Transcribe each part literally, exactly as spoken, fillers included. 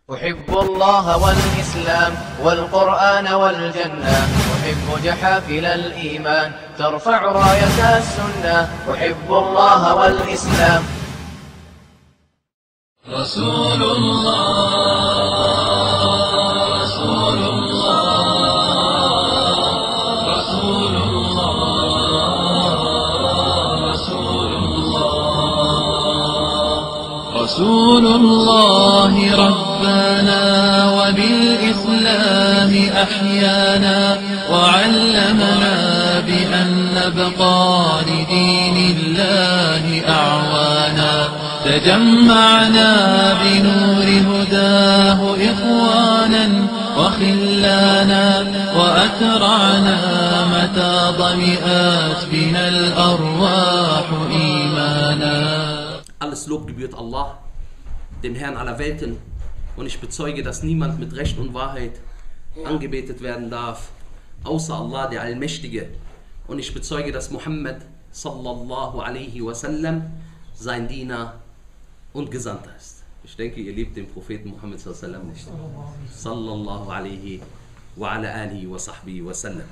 أحب الله والإسلام والقرآن والجنة، أحب جحافل الإيمان ترفع راية السنة. أحب الله والإسلام. رسول الله رسول الله رسول الله رسول الله رسول الله ربنا وبالإسلام أحيانا وعلمنا بأن نبقى لدين الله أعوانا. تجمعنا بنور هداه إخوانا وخلانا وأترعنا متى ضمئات بنا الأرواح إيمانا. Alles Lob gebührt Allah, dem Herrn aller Welten, und ich bezeuge, dass niemand mit Recht und Wahrheit angebetet werden darf, außer Allah, der Allmächtige. Und ich bezeuge, dass Muhammad sallallahu alaihi wasallam sein Diener und Gesandter ist. Ich denke, ihr liebt den Propheten Muhammad sallallahu alaihi wasallam nicht. Sallallahu alaihi wa ala alihi wa sahbihi wasallam.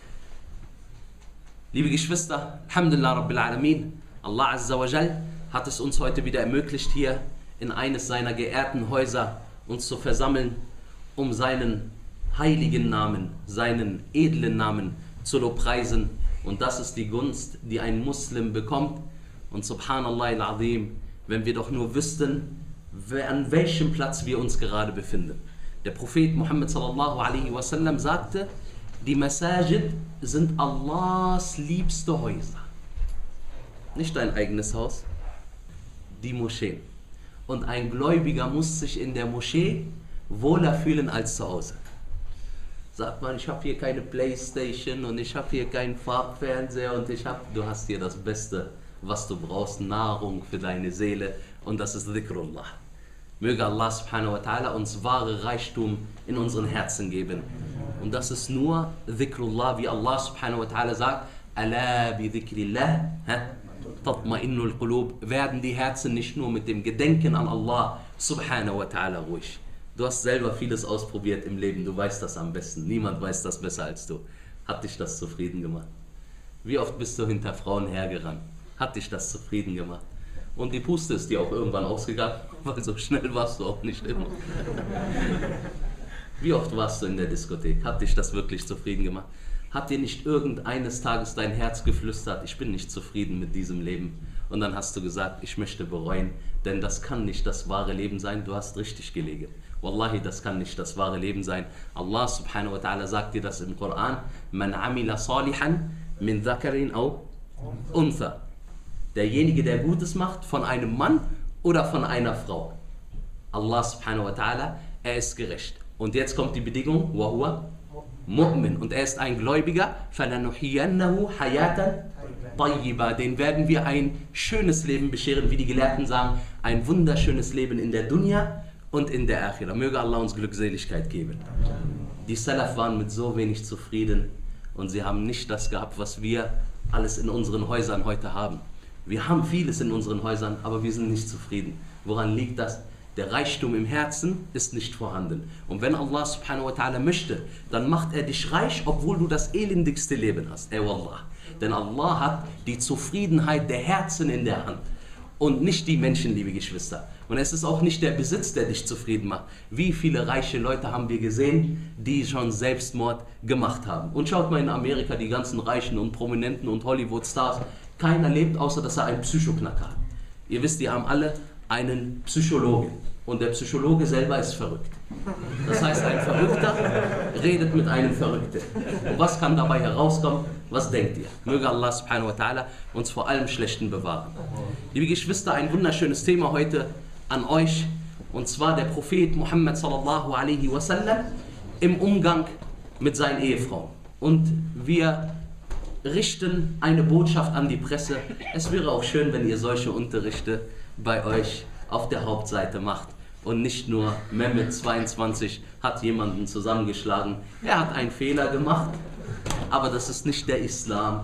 Liebe Geschwister, Alhamdulillah Rabbil Alamin, Allah Azza wa Jal hat es uns heute wieder ermöglicht, hier in eines seiner geehrten Häuser uns zu versammeln, um seinen heiligen Namen, seinen edlen Namen zu lobpreisen. Und das ist die Gunst, die ein Muslim bekommt. Und subhanallah al-azim, wenn wir doch nur wüssten, an welchem Platz wir uns gerade befinden. Der Prophet Muhammad sallallahu alaihi wasallam sagte, die Masajid sind Allahs liebste Häuser. Nicht dein eigenes Haus, die Moscheen. Und ein Gläubiger muss sich in der Moschee wohler fühlen als zu Hause. Sagt man, ich habe hier keine Playstation und ich habe hier keinen Farbfernseher und ich habe, du hast hier das Beste, was du brauchst, Nahrung für deine Seele, und das ist Dhikrullah. Möge Allah subhanahu wa ta'ala uns wahre Reichtum in unseren Herzen geben. Und das ist nur Dhikrullah, wie Allah subhanahu wa ta'ala sagt, Ala bi dhikrillah tatma'innul qulub, werden die Herzen nicht nur mit dem Gedenken an Allah subhanahu wa ta'ala ruhig. Du hast selber vieles ausprobiert im Leben, du weißt das am besten, niemand weiß das besser als du. Hat dich das zufrieden gemacht? Wie oft bist du hinter Frauen hergerannt? Hat dich das zufrieden gemacht? Und die Puste ist dir auch irgendwann ausgegangen, weil so schnell warst du auch nicht immer. Wie oft warst du in der Diskothek? Hat dich das wirklich zufrieden gemacht? Hat dir nicht irgendeines Tages dein Herz geflüstert, ich bin nicht zufrieden mit diesem Leben? Und dann hast du gesagt, ich möchte bereuen, denn das kann nicht das wahre Leben sein, du hast richtig gelegen. Wallahi, das kann nicht das wahre Leben sein. Allah subhanahu wa ta'ala sagt dir das im Koran, Man amila salihan min dhakarin au untha. Derjenige, der Gutes macht, von einem Mann oder von einer Frau. Allah subhanahu wa ta'ala, er ist gerecht. Und jetzt kommt die Bedingung, wa huwa mu'min. Und er ist ein Gläubiger, falanuhiyannahu hayatan tayyiba. Den werden wir ein schönes Leben bescheren, wie die Gelehrten sagen, ein wunderschönes Leben in der Dunya und in der Akhira. Möge Allah uns Glückseligkeit geben. Die Salaf waren mit so wenig zufrieden und sie haben nicht das gehabt, was wir alles in unseren Häusern heute haben. Wir haben vieles in unseren Häusern, aber wir sind nicht zufrieden. Woran liegt das? Der Reichtum im Herzen ist nicht vorhanden. Und wenn Allah subhanahu wa ta'ala möchte, dann macht er dich reich, obwohl du das elendigste Leben hast. Ey Wallah. Denn Allah hat die Zufriedenheit der Herzen in der Hand und nicht die Menschen, liebe Geschwister. Und es ist auch nicht der Besitz, der dich zufrieden macht. Wie viele reiche Leute haben wir gesehen, die schon Selbstmord gemacht haben? Und schaut mal in Amerika, die ganzen Reichen und Prominenten und Hollywood-Stars. Keiner lebt, außer dass er einen Psychoknacker hat. Ihr wisst, die haben alle einen Psychologen. Und der Psychologe selber ist verrückt. Das heißt, ein Verrückter redet mit einem Verrückten. Und was kann dabei herauskommen? Was denkt ihr? Möge Allah subhanahu wa ta'ala uns vor allem Schlechten bewahren. Liebe Geschwister, ein wunderschönes Thema heute an euch. Und zwar der Prophet Muhammad sallallahu alaihi wasallam im Umgang mit seinen Ehefrauen. Und wir richten eine Botschaft an die Presse. Es wäre auch schön, wenn ihr solche Unterrichte bei euch auf der Hauptseite macht und nicht nur Mehmet zweiundzwanzig hat jemanden zusammengeschlagen. Er hat einen Fehler gemacht, aber das ist nicht der Islam.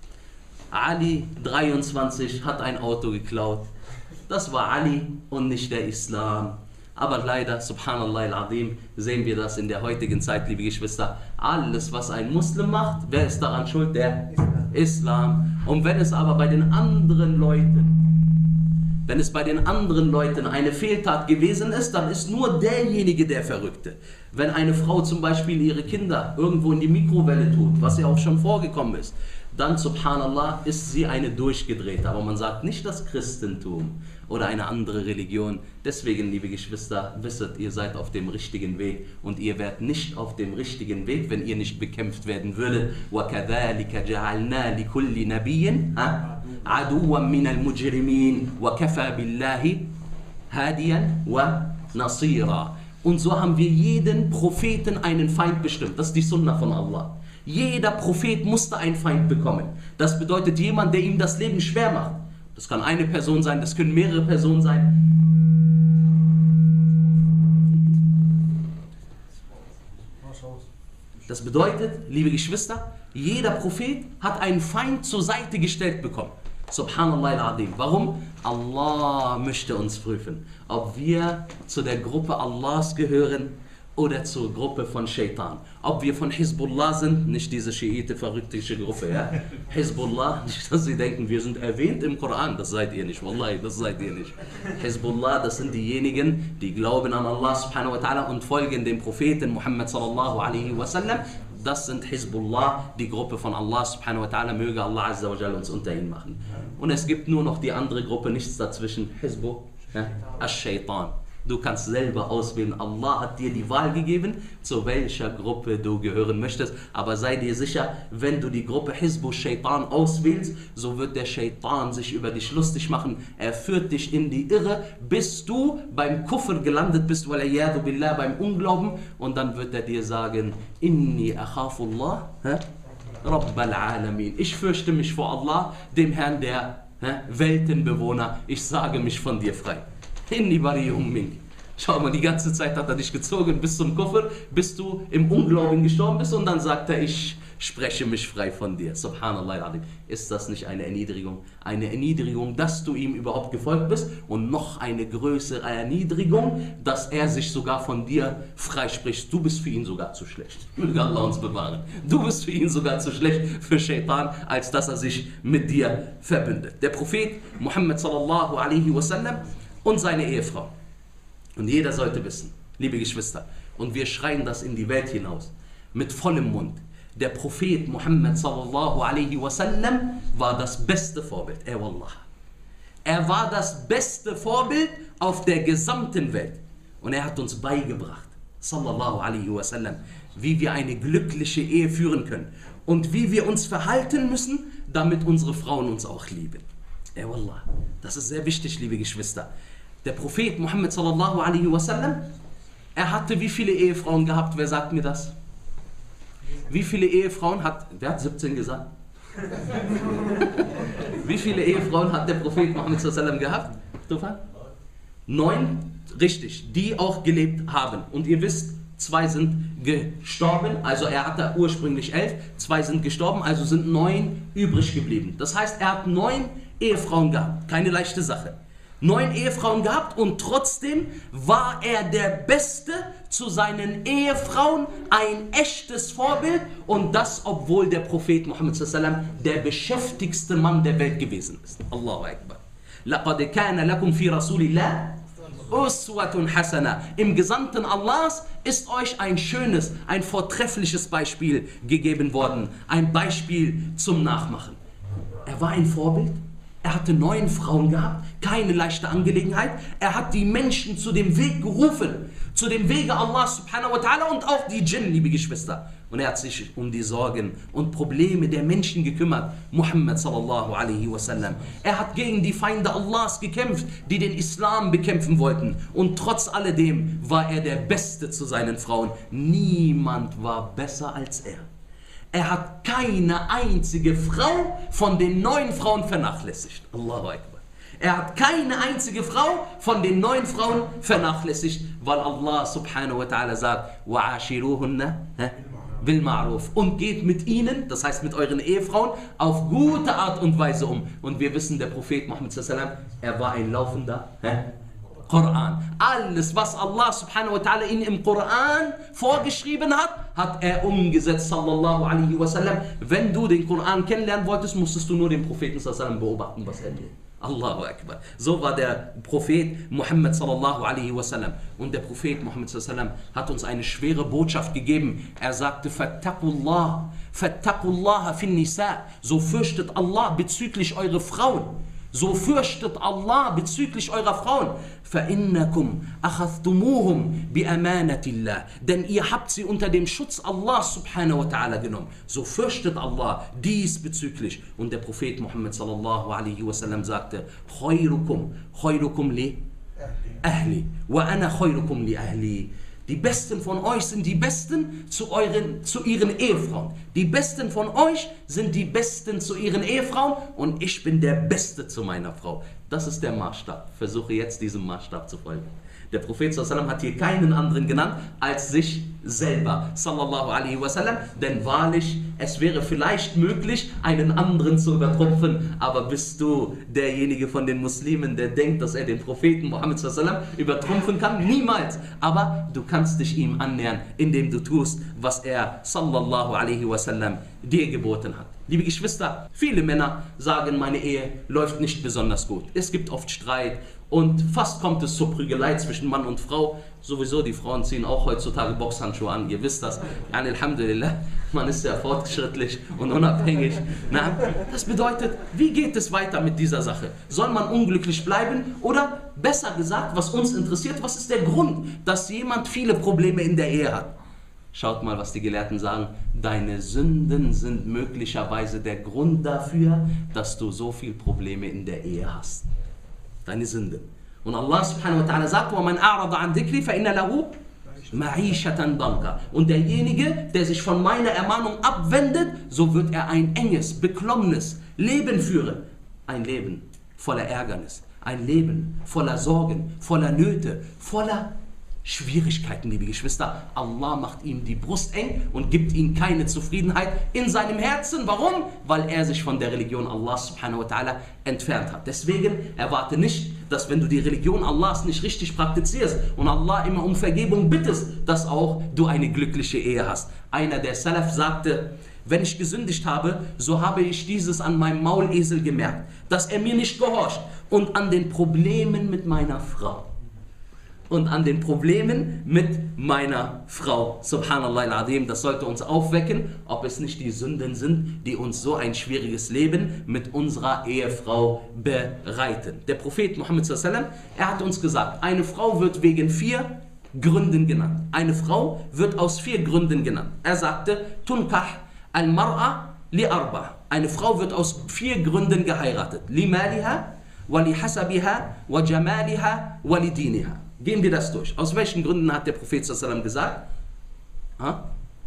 Ali dreiundzwanzig hat ein Auto geklaut. Das war Ali und nicht der Islam. Aber leider, subhanallah al-azim, sehen wir das in der heutigen Zeit, liebe Geschwister. Alles, was ein Muslim macht, wer ist daran schuld? Der Islam. Islam. Und wenn es aber bei den anderen Leuten, wenn es bei den anderen Leuten eine Fehltat gewesen ist, dann ist nur derjenige der Verrückte. Wenn eine Frau zum Beispiel ihre Kinder irgendwo in die Mikrowelle tut, was ja auch schon vorgekommen ist, dann, subhanallah, ist sie eine durchgedrehte. Aber man sagt nicht das Christentum oder eine andere Religion. Deswegen, liebe Geschwister, wisset, ihr seid auf dem richtigen Weg und ihr werdet nicht auf dem richtigen Weg, wenn ihr nicht bekämpft werden würdet. وَكَذَلِكَ جَعَلْنَا لِكُلِّ نَبِيٍّ عَدُوًّا مِنَ الْمُجْرِمِينَ وَكَفَى بِاللَّهِ هَادِيًا وَنَصِيرًا. Und so haben wir jeden Propheten einen Feind bestimmt. Das ist die Sunna von Allah. Jeder Prophet musste einen Feind bekommen. Das bedeutet jemand, der ihm das Leben schwer macht. Das kann eine Person sein, das können mehrere Personen sein. Das bedeutet, liebe Geschwister, jeder Prophet hat einen Feind zur Seite gestellt bekommen. Subhanallah al-Azim. Warum? Allah möchte uns prüfen, ob wir zu der Gruppe Allahs gehören oder zur Gruppe von Shaitan. Ob wir von Hizbullah sind, nicht diese schiite verrücktische Gruppe, ja? Hizbullah, nicht, dass sie denken, wir sind erwähnt im Koran, das seid ihr nicht, wallahi, das seid ihr nicht. Hizbullah, das sind diejenigen, die glauben an Allah subhanahu wa ta'ala und folgen dem Propheten Muhammad sallallahu alaihi wasallam. Das sind Hizbullah, die Gruppe von Allah subhanahu wa ta'ala, möge Allah azza wa jalla uns unter ihnen machen. Und es gibt nur noch die andere Gruppe, nichts dazwischen, Hizbu, ja? Ash-Shaitan. Du kannst selber auswählen. Allah hat dir die Wahl gegeben, zu welcher Gruppe du gehören möchtest. Aber sei dir sicher, wenn du die Gruppe Hizbu Shaitan auswählst, so wird der Shaitan sich über dich lustig machen. Er führt dich in die Irre, bis du beim Kufr gelandet bist, waliyadu billah, beim Unglauben. Und dann wird er dir sagen, Inni akhafullah, Rabbal Alamin. Ich fürchte mich vor Allah, dem Herrn der Weltenbewohner. Ich sage mich von dir frei. Inni bari'um mink. Schau mal, die ganze Zeit hat er dich gezogen bis zum Kufr, bis du im Unglauben gestorben bist und dann sagt er, ich spreche mich frei von dir. Subhanallah. Ist das nicht eine Erniedrigung? Eine Erniedrigung, dass du ihm überhaupt gefolgt bist und noch eine größere Erniedrigung, dass er sich sogar von dir freispricht. Du bist für ihn sogar zu schlecht. Möge Allah uns bewahren. Du bist für ihn sogar zu schlecht, für Shaitan, als dass er sich mit dir verbündet. Der Prophet Muhammad sallallahu alaihi wasallam und seine Ehefrau. Und jeder sollte wissen, liebe Geschwister, und wir schreien das in die Welt hinaus, mit vollem Mund, der Prophet Muhammad sallallahu alaihi wasallam war das beste Vorbild. Er wallah. Er war das beste Vorbild auf der gesamten Welt. Und er hat uns beigebracht, sallallahu alaihi wasallam, wie wir eine glückliche Ehe führen können und wie wir uns verhalten müssen, damit unsere Frauen uns auch lieben. Ja, wallah. Das ist sehr wichtig, liebe Geschwister. Der Prophet Muhammad sallallahu alaihi wasallam, er hatte wie viele Ehefrauen gehabt? Wer sagt mir das? Wie viele Ehefrauen hat, wer hat siebzehn gesagt? Wie viele Ehefrauen hat der Prophet Muhammad sallallahu alaihi wasallam gehabt? Stefan? Neun, richtig, die auch gelebt haben. Und ihr wisst, zwei sind gestorben, also er hatte ursprünglich elf, zwei sind gestorben, also sind neun übrig geblieben. Das heißt, er hat neun Ehefrauen gehabt, keine leichte Sache. Neun Ehefrauen gehabt und trotzdem war er der Beste zu seinen Ehefrauen, ein echtes Vorbild und das, obwohl der Prophet Muhammad sallallahu alaihi wasallam der beschäftigste Mann der Welt gewesen ist. Allahu Akbar. لَقَدْ كَانَ لَكُمْ فِي رَسُولِ اللَّهِ أُسْوَةٌ حَسَنَةٌ. Im Gesandten Allahs ist euch ein schönes, ein vortreffliches Beispiel gegeben worden, ein Beispiel zum Nachmachen. Er war ein Vorbild. Er hatte neun Frauen gehabt, keine leichte Angelegenheit. Er hat die Menschen zu dem Weg gerufen, zu dem Wege Allah subhanahu wa ta'ala und auch die Djinn, liebe Geschwister. Und er hat sich um die Sorgen und Probleme der Menschen gekümmert, Muhammad sallallahu alaihi wasallam. Er hat gegen die Feinde Allahs gekämpft, die den Islam bekämpfen wollten. Und trotz alledem war er der Beste zu seinen Frauen. Niemand war besser als er. Er hat keine einzige Frau von den neun Frauen vernachlässigt. Allahu Akbar. Er hat keine einzige Frau von den neun Frauen vernachlässigt, weil Allah subhanahu wa ta'ala sagt, وَعَاشِرُوهُنَّ بِالْمَعْرُوفِ und geht mit ihnen, das heißt mit euren Ehefrauen, auf gute Art und Weise um. Und wir wissen, der Prophet Muhammad sallallahu alaihi wasallam, er war ein laufender Koran. Alles, was Allah subhanahu wa ta'ala ihnen im Koran vorgeschrieben hat, hat er umgesetzt, sallallahu alaihi wasallam. Wenn du den Koran kennenlernen wolltest, musstest du nur den Propheten sallallahu alaihi wasallam beobachten, was er lebt. Allahu Akbar. So war der Prophet Muhammad sallallahu alaihi wasallam. Und der Prophet Muhammad sallallahu alaihi wasallam hat uns eine schwere Botschaft gegeben. Er sagte, Fattaqullah, Fattaqullah fin nisa. So fürchtet Allah bezüglich eurer Frauen. So fürchtet Allah bezüglich eurer Frauen. فَإِنَّكُمْ أَخَذْتُمُوهُمْ بِأَمَانَةِ اللَّهِ. Denn ihr habt sie unter dem Schutz Allah subhanahu wa ta'ala genommen. So fürchtet Allah diesbezüglich. Und der Prophet Muhammad sallallahu alaihi wasallam sagte, خَيْرُكُمْ خَيْرُكُمْ لِي أَهْلِ وَأَنَا خَيْرُكُمْ لِأَهْلِ. Die Besten von euch sind die Besten zu, euren, zu ihren Ehefrauen. Die Besten von euch sind die Besten zu ihren Ehefrauen und ich bin der Beste zu meiner Frau. Das ist der Maßstab. Versuche jetzt diesem Maßstab zu folgen. Der Prophet sallallahu alaihi wasallam hat hier keinen anderen genannt als sich selber, sallallahu alaihi wasallam, denn wahrlich, es wäre vielleicht möglich, einen anderen zu übertrumpfen, aber bist du derjenige von den Muslimen, der denkt, dass er den Propheten Muhammad sallallahu alaihi wasallam übertrumpfen kann? Niemals! Aber du kannst dich ihm annähern, indem du tust, was er, sallallahu alaihi wasallam, dir geboten hat. Liebe Geschwister, viele Männer sagen, meine Ehe läuft nicht besonders gut. Es gibt oft Streit und fast kommt es zur Prügelei zwischen Mann und Frau. Sowieso, die Frauen ziehen auch heutzutage Boxhandschuhe an, ihr wisst das. Ja, Alhamdulillah, man ist sehr fortschrittlich und unabhängig. Na, das bedeutet, wie geht es weiter mit dieser Sache? Soll man unglücklich bleiben oder besser gesagt, was uns interessiert, was ist der Grund, dass jemand viele Probleme in der Ehe hat? Schaut mal, was die Gelehrten sagen. Deine Sünden sind möglicherweise der Grund dafür, dass du so viele Probleme in der Ehe hast. Deine Sünden. Und Allah subhanahu wa ta'ala sagt, وَمَنْ أَعْرَضَ عَنْ ذِكْرِي فَإِنَّ لَهُ مَعِيشَةً ضَنْكَ. Und derjenige, der sich von meiner Ermahnung abwendet, so wird er ein enges, beklommenes Leben führen. Ein Leben voller Ärgernis. Ein Leben voller Sorgen, voller Nöte, voller Schwierigkeiten, liebe Geschwister. Allah macht ihm die Brust eng und gibt ihm keine Zufriedenheit in seinem Herzen. Warum? Weil er sich von der Religion Allah subhanahu wa ta'ala entfernt hat. Deswegen erwarte nicht, dass wenn du die Religion Allahs nicht richtig praktizierst und Allah immer um Vergebung bittest, dass auch du eine glückliche Ehe hast. Einer der Salaf sagte, wenn ich gesündigt habe, so habe ich dieses an meinem Maulesel gemerkt, dass er mir nicht gehorcht und an den Problemen mit meiner Frau. Und an den Problemen mit meiner Frau. Subhanallah al-Azim, das sollte uns aufwecken, ob es nicht die Sünden sind, die uns so ein schwieriges Leben mit unserer Ehefrau bereiten. Der Prophet Muhammad sallallahu alaihi wasallam, er hat uns gesagt, eine Frau wird wegen vier Gründen genannt. Eine Frau wird aus vier Gründen genannt. Er sagte, Tunkah al-Mar'a li arba. Eine Frau wird aus vier Gründen geheiratet. Li maliha, wa li hasabiha, wa jamaliha, wa li diniha. Gehen wir das durch. Aus welchen Gründen hat der Prophet sallallahu alaihi wasallam gesagt? Ha?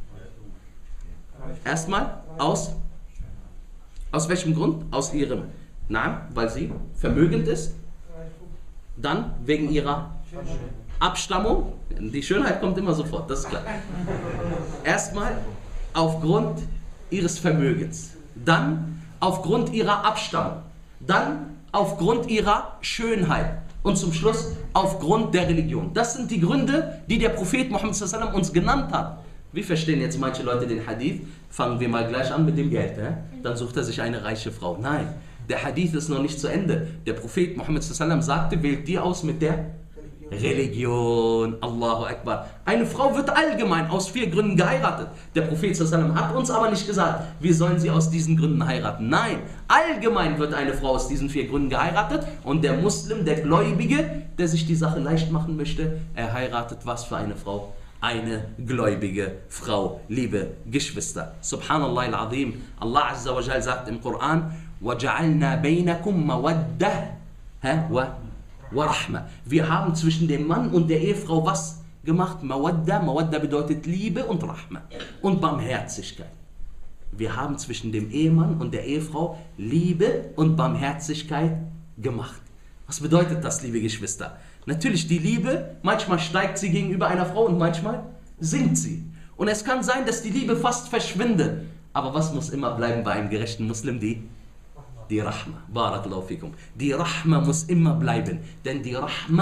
Erstmal aus aus welchem Grund? Aus ihrem Namen, weil sie vermögend ist. Dann wegen ihrer Abstammung. Die Schönheit kommt immer sofort, das ist klar. Erstmal aufgrund ihres Vermögens. Dann aufgrund ihrer Abstammung. Dann aufgrund ihrer Schönheit. Und zum Schluss aufgrund der Religion. Das sind die Gründe, die der Prophet Muhammad sallallahu alaihi wasallam uns genannt hat. Wie verstehen jetzt manche Leute den Hadith? Fangen wir mal gleich an mit dem Geld. Äh? Dann sucht er sich eine reiche Frau. Nein, der Hadith ist noch nicht zu Ende. Der Prophet Muhammad sallallahu alaihi wasallam sagte, wählt die aus mit der Religion. Allahu Akbar. Eine Frau wird allgemein aus vier Gründen geheiratet. Der Prophet sallallahu alaihi wasallam hat uns aber nicht gesagt, wir sollen sie aus diesen Gründen heiraten. Nein, allgemein wird eine Frau aus diesen vier Gründen geheiratet und der Muslim, der Gläubige, der sich die Sache leicht machen möchte, er heiratet was für eine Frau? Eine gläubige Frau, liebe Geschwister. Subhanallah al-Azim. Allah Azza wa Jal sagt im Koran, وَجَعَلْنَا بَيْنَكُمْ مَوَدَّةً وَرَحْمَةً. Wir haben zwischen dem Mann und der Ehefrau was gemacht? Mawadda. Mawadda bedeutet Liebe und Rahma und Barmherzigkeit. Wir haben zwischen dem Ehemann und der Ehefrau Liebe und Barmherzigkeit gemacht. Was bedeutet das, liebe Geschwister? Natürlich die Liebe, manchmal steigt sie gegenüber einer Frau und manchmal sinkt sie. Und es kann sein, dass die Liebe fast verschwindet. Aber was muss immer bleiben bei einem gerechten Muslim? Die Die Rahma, Barakallahu fikum. Die Rahma muss immer bleiben, denn die Rahma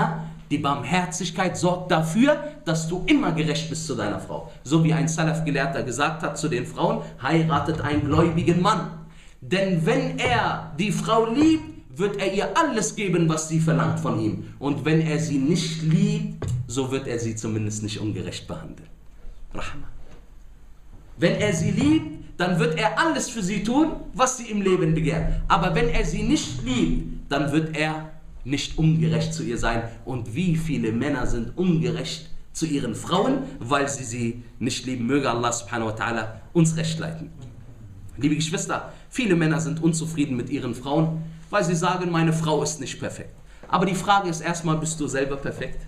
Die Barmherzigkeit sorgt dafür, dass du immer gerecht bist zu deiner Frau. So wie ein Salaf-Gelehrter gesagt hat zu den Frauen, heiratet einen gläubigen Mann. Denn wenn er die Frau liebt, wird er ihr alles geben, was sie verlangt von ihm. Und wenn er sie nicht liebt, so wird er sie zumindest nicht ungerecht behandeln. Rahma. Wenn er sie liebt, dann wird er alles für sie tun, was sie im Leben begehrt. Aber wenn er sie nicht liebt, dann wird er nicht ungerecht zu ihr sein. Und wie viele Männer sind ungerecht zu ihren Frauen, weil sie sie nicht lieben. Möge Allah subhanahu wa ta'ala uns recht leiten. Liebe Geschwister, viele Männer sind unzufrieden mit ihren Frauen, weil sie sagen, meine Frau ist nicht perfekt. Aber die Frage ist erstmal, bist du selber perfekt?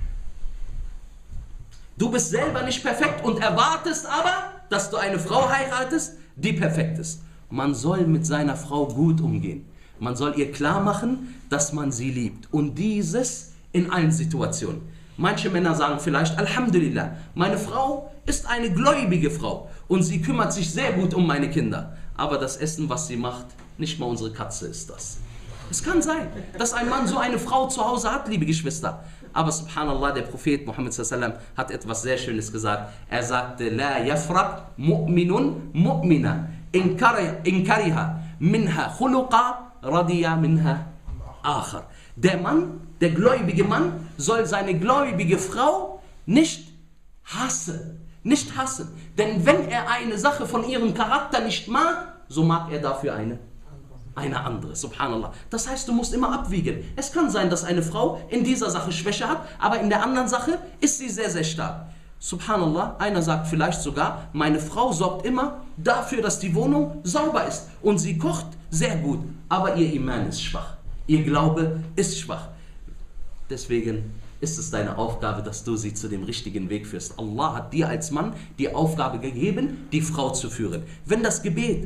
Du bist selber nicht perfekt und erwartest aber, dass du eine Frau heiratest, die perfekt ist. Man soll mit seiner Frau gut umgehen. Man soll ihr klar machen, dass man sie liebt. Und dieses in allen Situationen. Manche Männer sagen vielleicht, Alhamdulillah, meine Frau ist eine gläubige Frau und sie kümmert sich sehr gut um meine Kinder. Aber das Essen, was sie macht, nicht mal unsere Katze ist das. Es kann sein, dass ein Mann so eine Frau zu Hause hat, liebe Geschwister. Aber subhanallah, der Prophet Muhammad sallallahu alaihi wasallam hat etwas sehr Schönes gesagt. Er sagte, La yafraq mu'minun mu'mina in kariha minha khuluqa radiya minha akhar. Der Mann, der gläubige Mann, soll seine gläubige Frau nicht hassen. Nicht hassen. Denn wenn er eine Sache von ihrem Charakter nicht mag, so mag er dafür eine. Eine andere, subhanallah. Das heißt, du musst immer abwiegen. Es kann sein, dass eine Frau in dieser Sache Schwäche hat, aber in der anderen Sache ist sie sehr, sehr stark. Subhanallah, einer sagt vielleicht sogar, meine Frau sorgt immer dafür, dass die Wohnung sauber ist. Und sie kocht sehr gut, aber ihr Iman ist schwach. Ihr Glaube ist schwach. Deswegen ist es deine Aufgabe, dass du sie zu dem richtigen Weg führst. Allah hat dir als Mann die Aufgabe gegeben, die Frau zu führen. Wenn das Gebet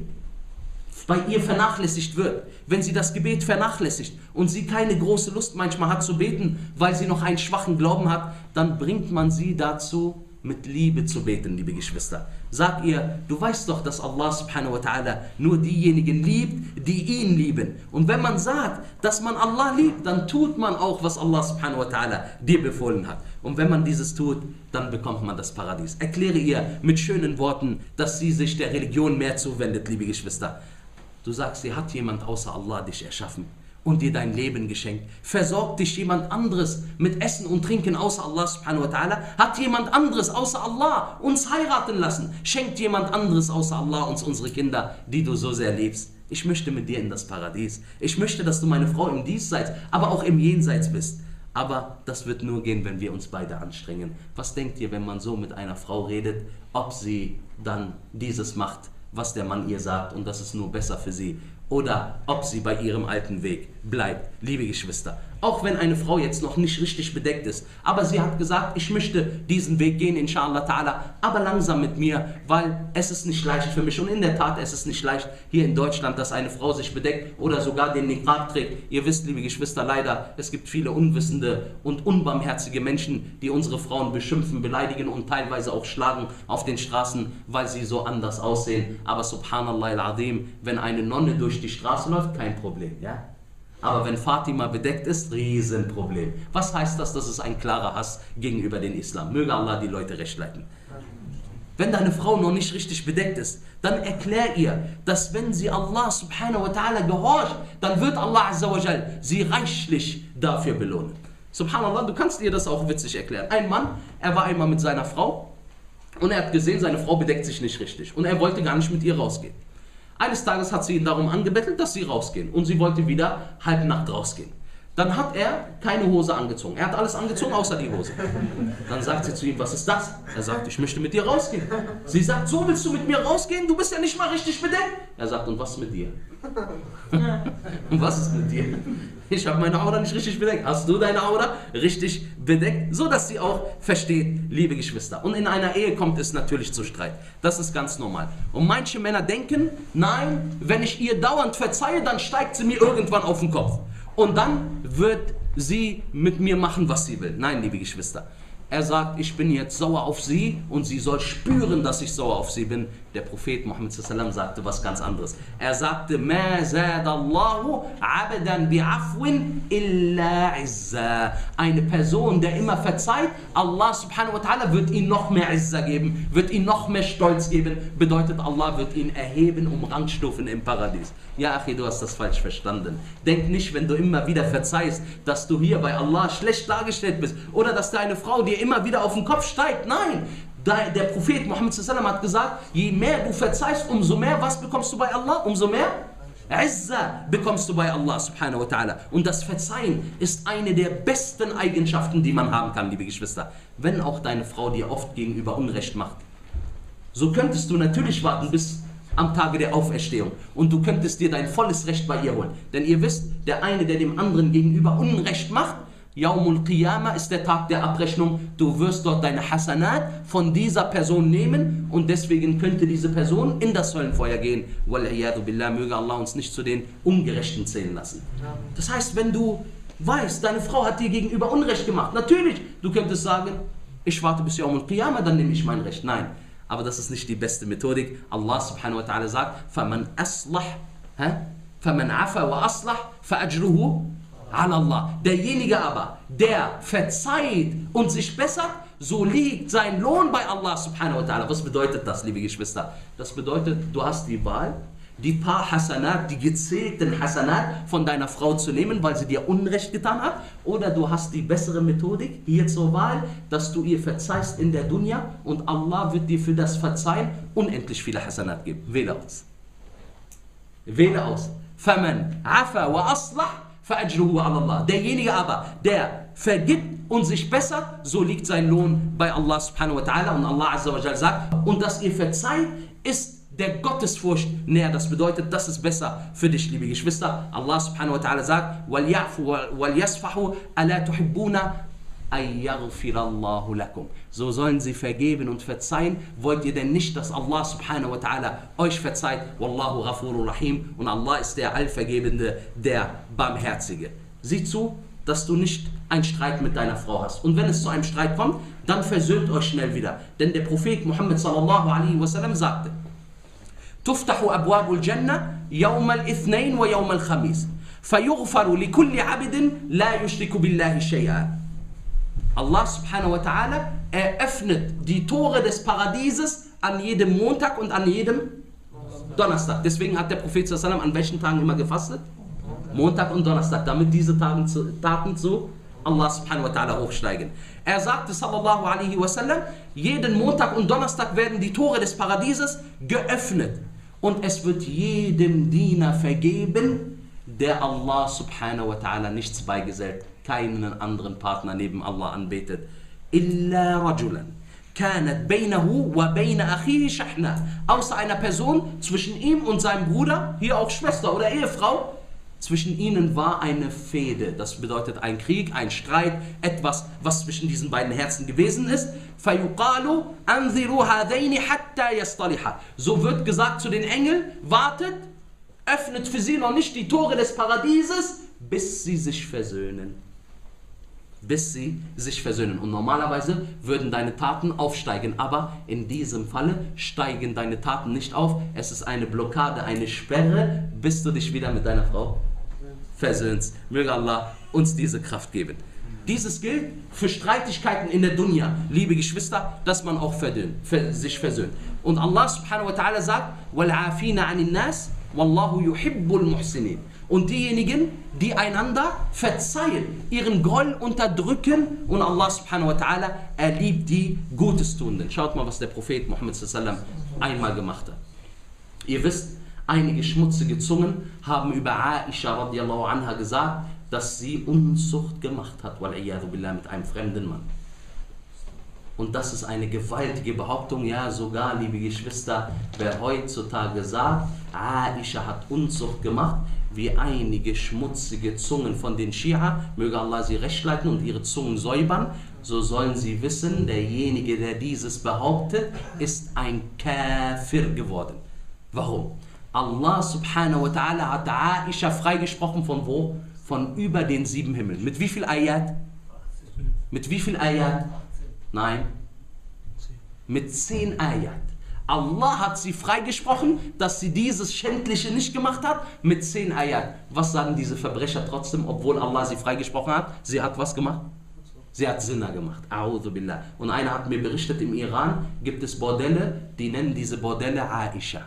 bei ihr vernachlässigt wird, wenn sie das Gebet vernachlässigt und sie keine große Lust manchmal hat zu beten, weil sie noch einen schwachen Glauben hat, dann bringt man sie dazu, mit Liebe zu beten, liebe Geschwister. Sag ihr, du weißt doch, dass Allah subhanahu wa ta'ala nur diejenigen liebt, die ihn lieben. Und wenn man sagt, dass man Allah liebt, dann tut man auch, was Allah subhanahu wa ta'ala dir befohlen hat. Und wenn man dieses tut, dann bekommt man das Paradies. Erkläre ihr mit schönen Worten, dass sie sich der Religion mehr zuwendet, liebe Geschwister. Du sagst, dir hat jemand außer Allah dich erschaffen und dir dein Leben geschenkt. Versorgt dich jemand anderes mit Essen und Trinken außer Allah subhanahu wa ta'ala? Hat jemand anderes außer Allah uns heiraten lassen? Schenkt jemand anderes außer Allah uns unsere Kinder, die du so sehr liebst? Ich möchte mit dir in das Paradies. Ich möchte, dass du meine Frau im Diesseits, aber auch im Jenseits bist. Aber das wird nur gehen, wenn wir uns beide anstrengen. Was denkt ihr, wenn man so mit einer Frau redet, ob sie dann dieses macht, was der Mann ihr sagt und das ist nur besser für sie? Oder ob sie bei ihrem alten Weg bleibt, liebe Geschwister. Auch wenn eine Frau jetzt noch nicht richtig bedeckt ist, aber sie hat gesagt, ich möchte diesen Weg gehen, inshallah ta'ala, aber langsam mit mir, weil es ist nicht leicht für mich. Und in der Tat, es ist nicht leicht hier in Deutschland, dass eine Frau sich bedeckt oder sogar den Niqab trägt. Ihr wisst, liebe Geschwister, leider, es gibt viele unwissende und unbarmherzige Menschen, die unsere Frauen beschimpfen, beleidigen und teilweise auch schlagen auf den Straßen, weil sie so anders aussehen. Aber subhanallah al-Azim, wenn eine Nonne durch die Straße läuft, kein Problem, ja? Aber wenn Fatima bedeckt ist, Riesenproblem. Was heißt das? Das ist ein klarer Hass gegenüber dem Islam. Möge Allah die Leute recht leiten. Wenn deine Frau noch nicht richtig bedeckt ist, dann erklär ihr, dass wenn sie Allah subhanahu wa ta'ala gehorcht, dann wird Allah azza wa jal sie reichlich dafür belohnen. Subhanallah, du kannst ihr das auch witzig erklären. Ein Mann, er war einmal mit seiner Frau und er hat gesehen, seine Frau bedeckt sich nicht richtig und er wollte gar nicht mit ihr rausgehen. Eines Tages hat sie ihn darum angebettelt, dass sie rausgehen. Und sie wollte wieder halb Nacht rausgehen. Dann hat er keine Hose angezogen. Er hat alles angezogen, außer die Hose. Dann sagt sie zu ihm, was ist das? Er sagt, ich möchte mit dir rausgehen. Sie sagt, so willst du mit mir rausgehen? Du bist ja nicht mal richtig bedeckt. Er sagt, und was mit dir? Und was ist mit dir? Ich habe meine Aura nicht richtig bedeckt. Hast du deine Aura richtig bedeckt? So dass sie auch versteht, liebe Geschwister. Und in einer Ehe kommt es natürlich zu Streit. Das ist ganz normal. Und manche Männer denken, nein, wenn ich ihr dauernd verzeihe, dann steigt sie mir irgendwann auf den Kopf. Und dann wird sie mit mir machen, was sie will. Nein, liebe Geschwister. Er sagt, ich bin jetzt sauer auf sie und sie soll spüren, dass ich sauer auf sie bin. Der Prophet Muhammad sallallahu alaihi wasallam sagte was ganz anderes. Er sagte, Ma zadallahu abdan bi'afwin illa izza. Eine Person, der immer verzeiht, Allah subhanahu wa ta'ala wird ihn noch mehr Izza geben, wird ihn noch mehr Stolz geben. Bedeutet, Allah wird ihn erheben um Rangstufen im Paradies. Ja, Achi, du hast das falsch verstanden. Denk nicht, wenn du immer wieder verzeihst, dass du hier bei Allah schlecht dargestellt bist oder dass deine Frau dir immer wieder auf den Kopf steigt. Nein! Der Prophet Muhammad sallallahu alaihi wasallam hat gesagt, je mehr du verzeihst, umso mehr, was bekommst du bei Allah? Umso mehr Izza bekommst du bei Allah subhanahu wa ta'ala. Und das Verzeihen ist eine der besten Eigenschaften, die man haben kann, liebe Geschwister. Wenn auch deine Frau dir oft gegenüber Unrecht macht, so könntest du natürlich warten bis am Tage der Auferstehung und du könntest dir dein volles Recht bei ihr holen. Denn ihr wisst, der eine, der dem anderen gegenüber Unrecht macht, Yaumul Qiyamah ist der Tag der Abrechnung. Du wirst dort deine Hasanat von dieser Person nehmen und deswegen könnte diese Person in das Höllenfeuer gehen. Wal'iyadu billah, möge Allah uns nicht zu den Ungerechten zählen lassen. Das heißt, wenn du weißt, deine Frau hat dir gegenüber Unrecht gemacht, natürlich, du könntest sagen, ich warte bis Yaumul Qiyamah, dann nehme ich mein Recht. Nein, aber das ist nicht die beste Methodik. Allah subhanahu wa ta'ala sagt, فَمَنْ أَصْلَحْ فَمَنْ عَفَى وَأَصْلَحْ فَأَجْرُهُ Allah. Derjenige aber, der verzeiht und sich bessert, so liegt sein Lohn bei Allah subhanahu wa ta'ala. Was bedeutet das, liebe Geschwister? Das bedeutet, du hast die Wahl, die paar Hasanat, die gezählten Hasanat von deiner Frau zu nehmen, weil sie dir Unrecht getan hat, oder du hast die bessere Methodik hier zur Wahl, dass du ihr verzeihst in der Dunya und Allah wird dir für das Verzeihen unendlich viele Hasanat geben. Wähle aus. Wähle aus. فَمَنْ عَفَى وَأَصْلَحْ فَأَجْرُهُ عَلَى اللَّهِ. Derjenige aber, der vergibt und sich bessert, so liegt sein Lohn bei Allah subhanahu wa ta'ala. Und Allah azza wa jalla sagt, und dass ihr verzeiht, ist der Gottesfurcht näher. Das bedeutet, das ist besser für dich, liebe Geschwister. Allah subhanahu wa ta'ala sagt, وَلْيَعْفُوا وَلْيَصْفَحُوا أَلَا تُحِبُّونَ أَن يَغْفِرَ اللَّهُ لَكُمْ. So sollen sie vergeben und verzeihen. Wollt ihr denn nicht, dass Allah subhanahu wa ta'ala euch verzeiht? Wallahu ghafurur rahim. Und Allah ist der Allvergebende, der Barmherzige. Sieh zu, dass du nicht einen Streit mit deiner Frau hast. Und wenn es zu einem Streit kommt, dann versöhnt euch schnell wieder. Denn der Prophet Muhammad sallallahu alaihi wasallam sagte, تفتح أبواب الجنة يوم الاثنين ويوم الخميس فيغفر لكل عبد لا يشرك بالله شيئا. Allah subhanahu wa ta'ala eröffnet die Tore des Paradieses an jedem Montag und an jedem Donnerstag. Deswegen hat der Prophet sallallahu alaihi wasallam an welchen Tagen immer gefastet? Montag und Donnerstag, damit diese Taten zu, Taten zu Allah subhanahu wa ta'ala hochsteigen. Er sagte sallallahu alaihi wasallam, jeden Montag und Donnerstag werden die Tore des Paradieses geöffnet. Und es wird jedem Diener vergeben, der Allah subhanahu wa ta'ala nichts beigesellt, keinen anderen Partner neben Allah anbetet. Illa rajulan kanat bainahu wa baina akhihi shahna. Außer einer Person, zwischen ihm und seinem Bruder, hier auch Schwester oder Ehefrau, zwischen ihnen war eine Fehde. Das bedeutet ein Krieg, ein Streit, etwas, was zwischen diesen beiden Herzen gewesen ist. فَيُقَالُ أَنذِرُوا هَذَيْنِ حَتَّى يَصْطَلِحَا. So wird gesagt zu den Engeln, wartet, öffnet für sie noch nicht die Tore des Paradieses, bis sie sich versöhnen. Bis sie sich versöhnen. Und normalerweise würden deine Taten aufsteigen, aber in diesem Falle steigen deine Taten nicht auf. Es ist eine Blockade, eine Sperre, bis du dich wieder mit deiner Frau versöhnst. Möge Allah uns diese Kraft geben. Dieses gilt für Streitigkeiten in der Dunya, liebe Geschwister, dass man auch verdöhnt, für sich versöhnt. Und Allah subhanahu wa ta'ala sagt, وَالْعَافِينَ عَنِ النَّاسِ وَاللَّهُ يُحِبُّ الْمُحْسِنِينَ. Und diejenigen, die einander verzeihen, ihren Groll unterdrücken, und Allah subhanahu wa ta'ala, er liebt die Gutestuenden. Schaut mal, was der Prophet Muhammad sallallahu alaihi wasallam einmal gemacht hat. Ihr wisst, einige schmutzige Zungen haben über Aisha radiallahu anha gesagt, dass sie Unzucht gemacht hat, wal'iyadu billah, mit einem fremden Mann. Und das ist eine gewaltige Behauptung, ja, sogar, liebe Geschwister, wer heutzutage sagt, Aisha hat Unzucht gemacht, wie einige schmutzige Zungen von den Schia, möge Allah sie recht leiten und ihre Zungen säubern, so sollen sie wissen, derjenige, der dieses behauptet, ist ein Kafir geworden. Warum? Allah subhanahu wa ta'ala hat Aisha freigesprochen von wo? Von über den sieben Himmeln. Mit wie viel Ayat? Mit wie viel Ayat? Nein, mit zehn Ayat. Allah hat sie freigesprochen, dass sie dieses Schändliche nicht gemacht hat, mit zehn Ayat. Was sagen diese Verbrecher trotzdem, obwohl Allah sie freigesprochen hat? Sie hat was gemacht? Sie hat Zina gemacht. A'udhu billah. Und einer hat mir berichtet, im Iran gibt es Bordelle, die nennen diese Bordelle Aisha.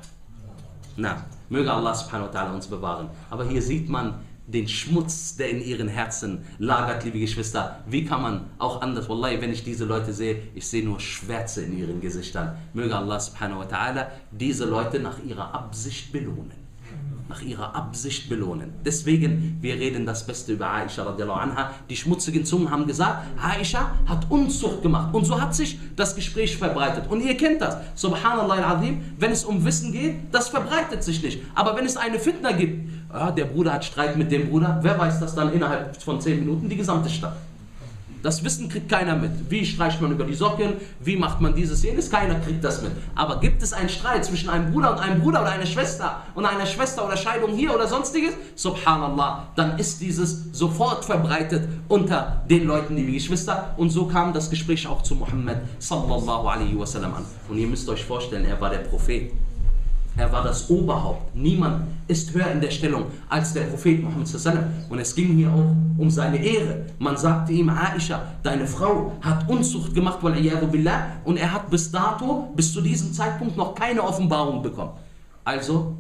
Na, möge Allah subhanahu wa ta'ala uns bewahren. Aber hier sieht man den Schmutz, der in ihren Herzen lagert, liebe Geschwister. Wie kann man auch anders, wallahi, wenn ich diese Leute sehe, ich sehe nur Schwärze in ihren Gesichtern. Möge Allah subhanahu wa ta'ala diese Leute nach ihrer Absicht belohnen. Nach ihrer Absicht belohnen. Deswegen, wir reden das Beste über Aisha radiallahu anha. Die schmutzigen Zungen haben gesagt, Aisha hat Unzucht gemacht. Und so hat sich das Gespräch verbreitet. Und ihr kennt das. Subhanallah al-Azim, wenn es um Wissen geht, das verbreitet sich nicht. Aber wenn es eine Fitna gibt, ja, der Bruder hat Streit mit dem Bruder, wer weiß das dann innerhalb von zehn Minuten? Die gesamte Stadt. Das Wissen kriegt keiner mit. Wie streicht man über die Socken? Wie macht man dieses, jenes? Keiner kriegt das mit. Aber gibt es einen Streit zwischen einem Bruder und einem Bruder oder einer Schwester und einer Schwester oder Scheidung hier oder sonstiges? Subhanallah, dann ist dieses sofort verbreitet unter den Leuten, liebe Geschwister. Und so kam das Gespräch auch zu Muhammad sallallahu alaihi wasallam an. Und ihr müsst euch vorstellen, er war der Prophet. Er war das Oberhaupt. Niemand ist höher in der Stellung als der Prophet Muhammad sallallahu alaihi wasallam. Und es ging hier auch um seine Ehre. Man sagte ihm, Aisha, deine Frau hat Unzucht gemacht, wal-iyadu billah, und er hat bis dato, bis zu diesem Zeitpunkt noch keine Offenbarung bekommen. Also,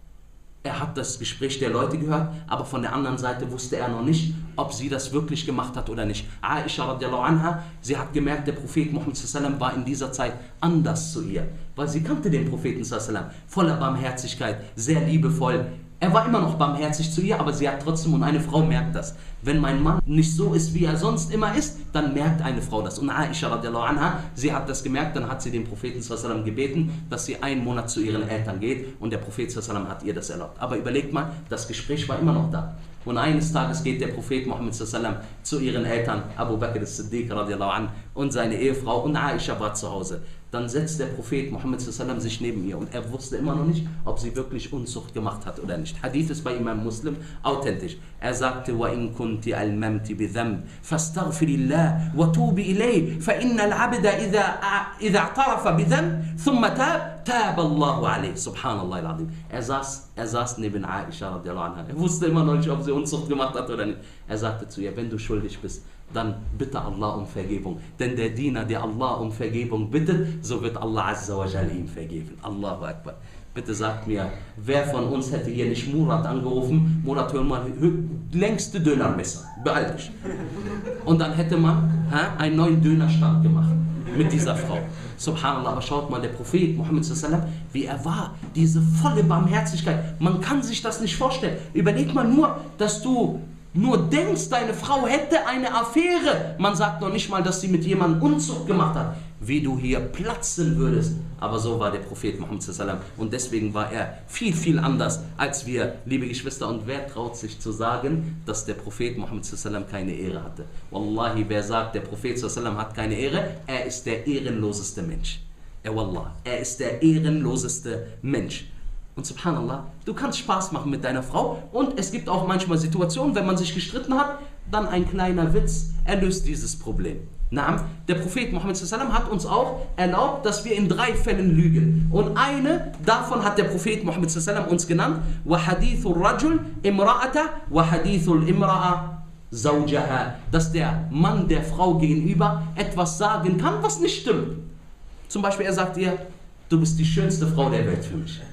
er hat das Gespräch der Leute gehört, aber von der anderen Seite wusste er noch nicht, ob sie das wirklich gemacht hat oder nicht. Aisha radiallahu anha, sie hat gemerkt, der Prophet Muhammad sallallahu alaihi wasallam war in dieser Zeit anders zu ihr, weil sie kannte den Propheten sallallahu alaihi wasallam, voller Barmherzigkeit, sehr liebevoll. Er war immer noch barmherzig zu ihr, aber sie hat trotzdem, und eine Frau merkt das. Wenn mein Mann nicht so ist, wie er sonst immer ist, dann merkt eine Frau das. Und Aisha radiallahu anha, sie hat das gemerkt, dann hat sie den Propheten sallallahu alaihi wasallam gebeten, dass sie einen Monat zu ihren Eltern geht, und der Prophet sallallahu alaihi wasallam hat ihr das erlaubt. Aber überlegt mal, das Gespräch war immer noch da. Und eines Tages geht der Prophet Muhammad sallallahu alaihi wasallam zu ihren Eltern, Abu Bakr as-Siddiq radiallahu anhu, und seine Ehefrau, und Aisha war zu Hause. Dann setzt der Prophet Muhammad sallallahu alaihi wasallam sich neben ihr, und er wusste immer noch nicht, ob sie wirklich Unzucht gemacht hat oder nicht. Hadith ist bei Imam Muslim authentisch. Er sagte, wa in kunti al-mamti bi dhanb fastaghfirillah wa tubi ilayh fa inna al-'abda idha idha i'tarafa bi dhanb thumma tab tab Allahu alayh. Subhanallah al-'azim. Er saß er saß neben Aisha radiallahu anha. Er wusste immer noch nicht, ob sie Unzucht gemacht hat oder nicht. Er sagte zu ihr, wenn du schuldig bist, dann bitte Allah um Vergebung. Denn der Diener, der Allah um Vergebung bittet, so wird Allah azza wa jalla ihm vergeben. Allahu Akbar. Bitte sagt mir, wer von uns hätte hier nicht Murat angerufen? Murat, hör mal, längste Dönermesser, beeil dich. Und dann hätte man ha, einen neuen Dönerstand gemacht mit dieser Frau. Subhanallah, aber schaut mal, der Prophet Muhammad sallallahu alaihi wasallam, wie er war, diese volle Barmherzigkeit. Man kann sich das nicht vorstellen. Überleg mal nur, dass du nur denkst, deine Frau hätte eine Affäre. Man sagt noch nicht mal, dass sie mit jemandem Unzucht gemacht hat. Wie du hier platzen würdest. Aber so war der Prophet Muhammad sallallahu alaihi wasallam. Und deswegen war er viel, viel anders als wir, liebe Geschwister. Und wer traut sich zu sagen, dass der Prophet Muhammad sallallahu alaihi wasallam keine Ehre hatte? Wallahi, wer sagt, der Prophet sallallahu alaihi wasallam hat keine Ehre, er ist der ehrenloseste Mensch. Er Wallah, er ist der ehrenloseste Mensch. Und subhanallah, du kannst Spaß machen mit deiner Frau, und es gibt auch manchmal Situationen, wenn man sich gestritten hat, dann ein kleiner Witz, er löst dieses Problem. Na, der Prophet Muhammad sallallahu alaihi wasallam hat uns auch erlaubt, dass wir in drei Fällen lügen. Und eine davon hat der Prophet Muhammad sallallahu alaihi wasallam uns genannt, wa hadithul rajul imra'ata wa hadithul imra'a zawjaha, dass der Mann der Frau gegenüber etwas sagen kann, was nicht stimmt. Zum Beispiel, er sagt ihr, du bist die schönste Frau der Welt für mich.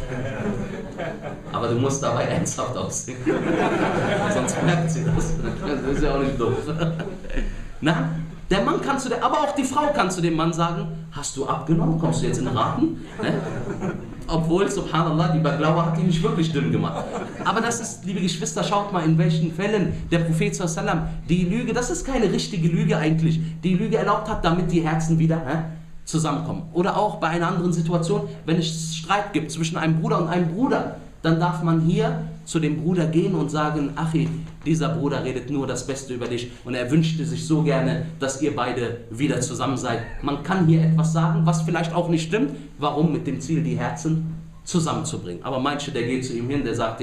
Aber du musst dabei ernsthaft aussehen. Sonst merkt sie das. Das ist ja auch nicht doof. Na, der Mann kann zu der, aber auch die Frau kann zu dem Mann sagen, hast du abgenommen, kommst du jetzt in Raten? Ne? Obwohl, subhanallah, die Baglawa hat ihn nicht wirklich dünn gemacht. Aber das ist, liebe Geschwister, schaut mal, in welchen Fällen der Prophet sallallahu alaihi wasallam die Lüge, das ist keine richtige Lüge eigentlich, die Lüge erlaubt hat, damit die Herzen wieder hä, zusammenkommen. Oder auch bei einer anderen Situation, wenn es Streit gibt zwischen einem Bruder und einem Bruder, dann darf man hier zu dem Bruder gehen und sagen, Achi, dieser Bruder redet nur das Beste über dich und er wünschte sich so gerne, dass ihr beide wieder zusammen seid. Man kann hier etwas sagen, was vielleicht auch nicht stimmt. Warum? Mit dem Ziel, die Herzen zusammenzubringen. Aber manche, der geht zu ihm hin, der sagt ihm,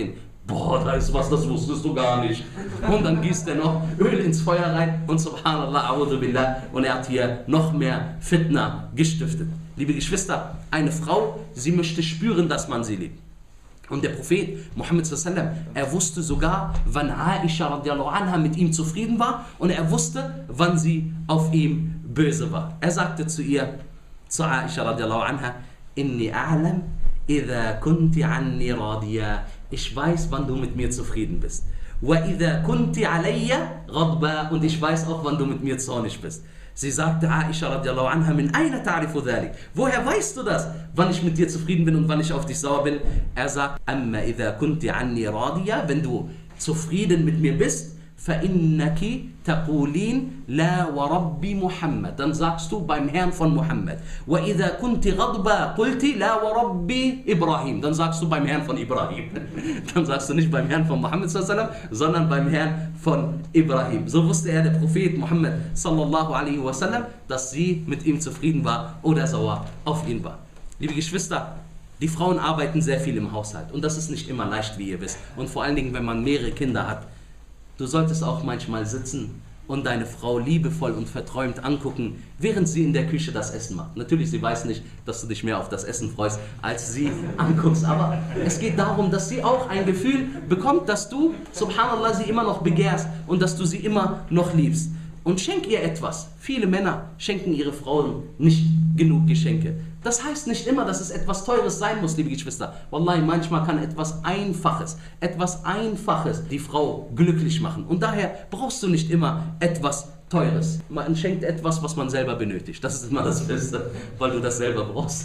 boah, da ist was, das wusstest du gar nicht. Und dann gießt er noch Öl ins Feuer rein und subhanallah, a'udhu billah, und er hat hier noch mehr Fitna gestiftet. Liebe Geschwister, eine Frau, sie möchte spüren, dass man sie liebt. Und der Prophet Muhammad sallallahu alaihi wasallam, er wusste sogar, wann Aisha radiallahu anha mit ihm zufrieden war, und er wusste, wann sie auf ihm böse war. Er sagte zu ihr, zu Aisha radiallahu anha, inni a'lam idha kunti anni radiya. Ich weiß, wann du mit mir zufrieden bist. Wa idha kunti alayya ghadba. Und ich weiß auch, wann du mit mir zornig bist. Sie sagte Aisha radiallahu anha, min ayna ta'rifu dhalik? Woher weißt du das, wann ich mit dir zufrieden bin und wann ich auf dich sauer bin? Er sagt, amma idha kunti anni radiya, wenn du zufrieden mit mir bist, fa innaki taqulin la wa rabbi Muhammad. Dann sagst du beim Herrn von Muhammad. Wa idha kunti ghadba qulti la wa rabbi Ibrahim. Dann sagst du beim Herrn von Ibrahim. Dann sagst du nicht beim Herrn von Muhammad sallallahu alaihi wasallam, sondern beim Herrn von Ibrahim. So wusste er, der Prophet Muhammad sallallahu alaihi wasallam, dass sie mit ihm zufrieden war oder sauer auf ihn war. Liebe Geschwister, die Frauen arbeiten sehr viel im Haushalt und das ist nicht immer leicht, wie ihr wisst. Und vor allen Dingen, wenn man mehrere Kinder hat. Du solltest auch manchmal sitzen und deine Frau liebevoll und verträumt angucken, während sie in der Küche das Essen macht. Natürlich, sie weiß nicht, dass du dich mehr auf das Essen freust, als sie anguckst. Aber es geht darum, dass sie auch ein Gefühl bekommt, dass du, subhanallah, sie immer noch begehrst und dass du sie immer noch liebst. Und schenk ihr etwas. Viele Männer schenken ihre Frauen nicht genug Geschenke. Das heißt nicht immer, dass es etwas Teures sein muss, liebe Geschwister. Wallahi, manchmal kann etwas Einfaches, etwas Einfaches die Frau glücklich machen. Und daher brauchst du nicht immer etwas Teures. Man schenkt etwas, was man selber benötigt. Das ist immer das Beste, weil du das selber brauchst.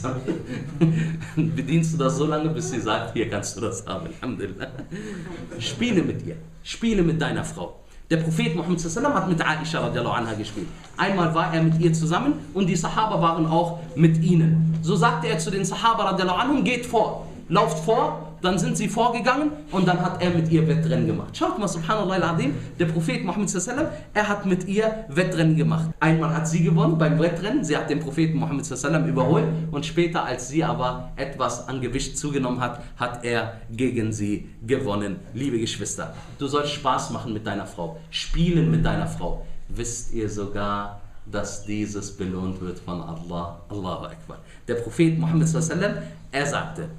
Bedienst du das so lange, bis sie sagt, hier kannst du das haben. Alhamdulillah. Spiele mit ihr. Spiele mit deiner Frau. Der Prophet Muhammad sallallahu alaihi wasallam hat mit Aisha radiallahu anha gespielt. Einmal war er mit ihr zusammen und die Sahaba waren auch mit ihnen. So sagte er zu den Sahaba radiallahu anhum, geht vor, lauft vor. Dann sind sie vorgegangen und dann hat er mit ihr Wettrennen gemacht. Schaut mal, subhanallah al-azim, der Prophet Muhammad sallallahu alaihi wasallam, er hat mit ihr Wettrennen gemacht. Einmal hat sie gewonnen beim Wettrennen, sie hat den Propheten Muhammad sallallahu alaihi wasallam überholt und später, als sie aber etwas an Gewicht zugenommen hat, hat er gegen sie gewonnen. Liebe Geschwister, du sollst Spaß machen mit deiner Frau, spielen mit deiner Frau. Wisst ihr sogar, dass dieses belohnt wird von Allah? Allahu Akbar. Der Prophet Muhammad sallallahu alaihi wasallam, er sagte,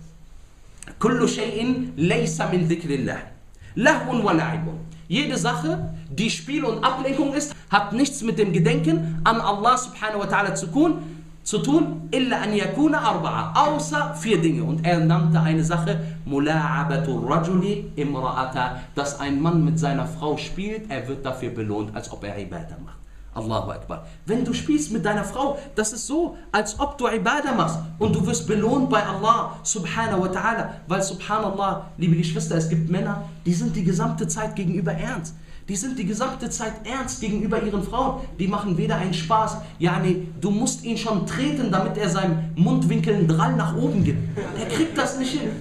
Kullu shay'in laysa min dhikrillah, lahun wa la'ibun. Jede Sache, die Spiel und Ablenkung ist, hat nichts mit dem Gedenken an Allah subhanahu wa ta'ala zu tun, zu tun, illa an yakuna arba'a, außer vier Dinge. Und er nannte eine Sache, mula'abatu rajuli imra'ata, dass ein Mann mit seiner Frau spielt, er wird dafür belohnt, als ob er Ibadah macht. Allahu Akbar. Wenn du spielst mit deiner Frau, das ist so, als ob du Ibadah machst und du wirst belohnt bei Allah subhanahu wa ta'ala, weil subhanallah, liebe Geschwister, es gibt Männer, die sind die gesamte Zeit gegenüber ernst. Die sind die gesamte Zeit ernst gegenüber ihren Frauen. Die machen weder einen Spaß, yani, du musst ihn schon treten, damit er seinem Mundwinkel einen Drall nach oben gibt. Der kriegt das nicht hin.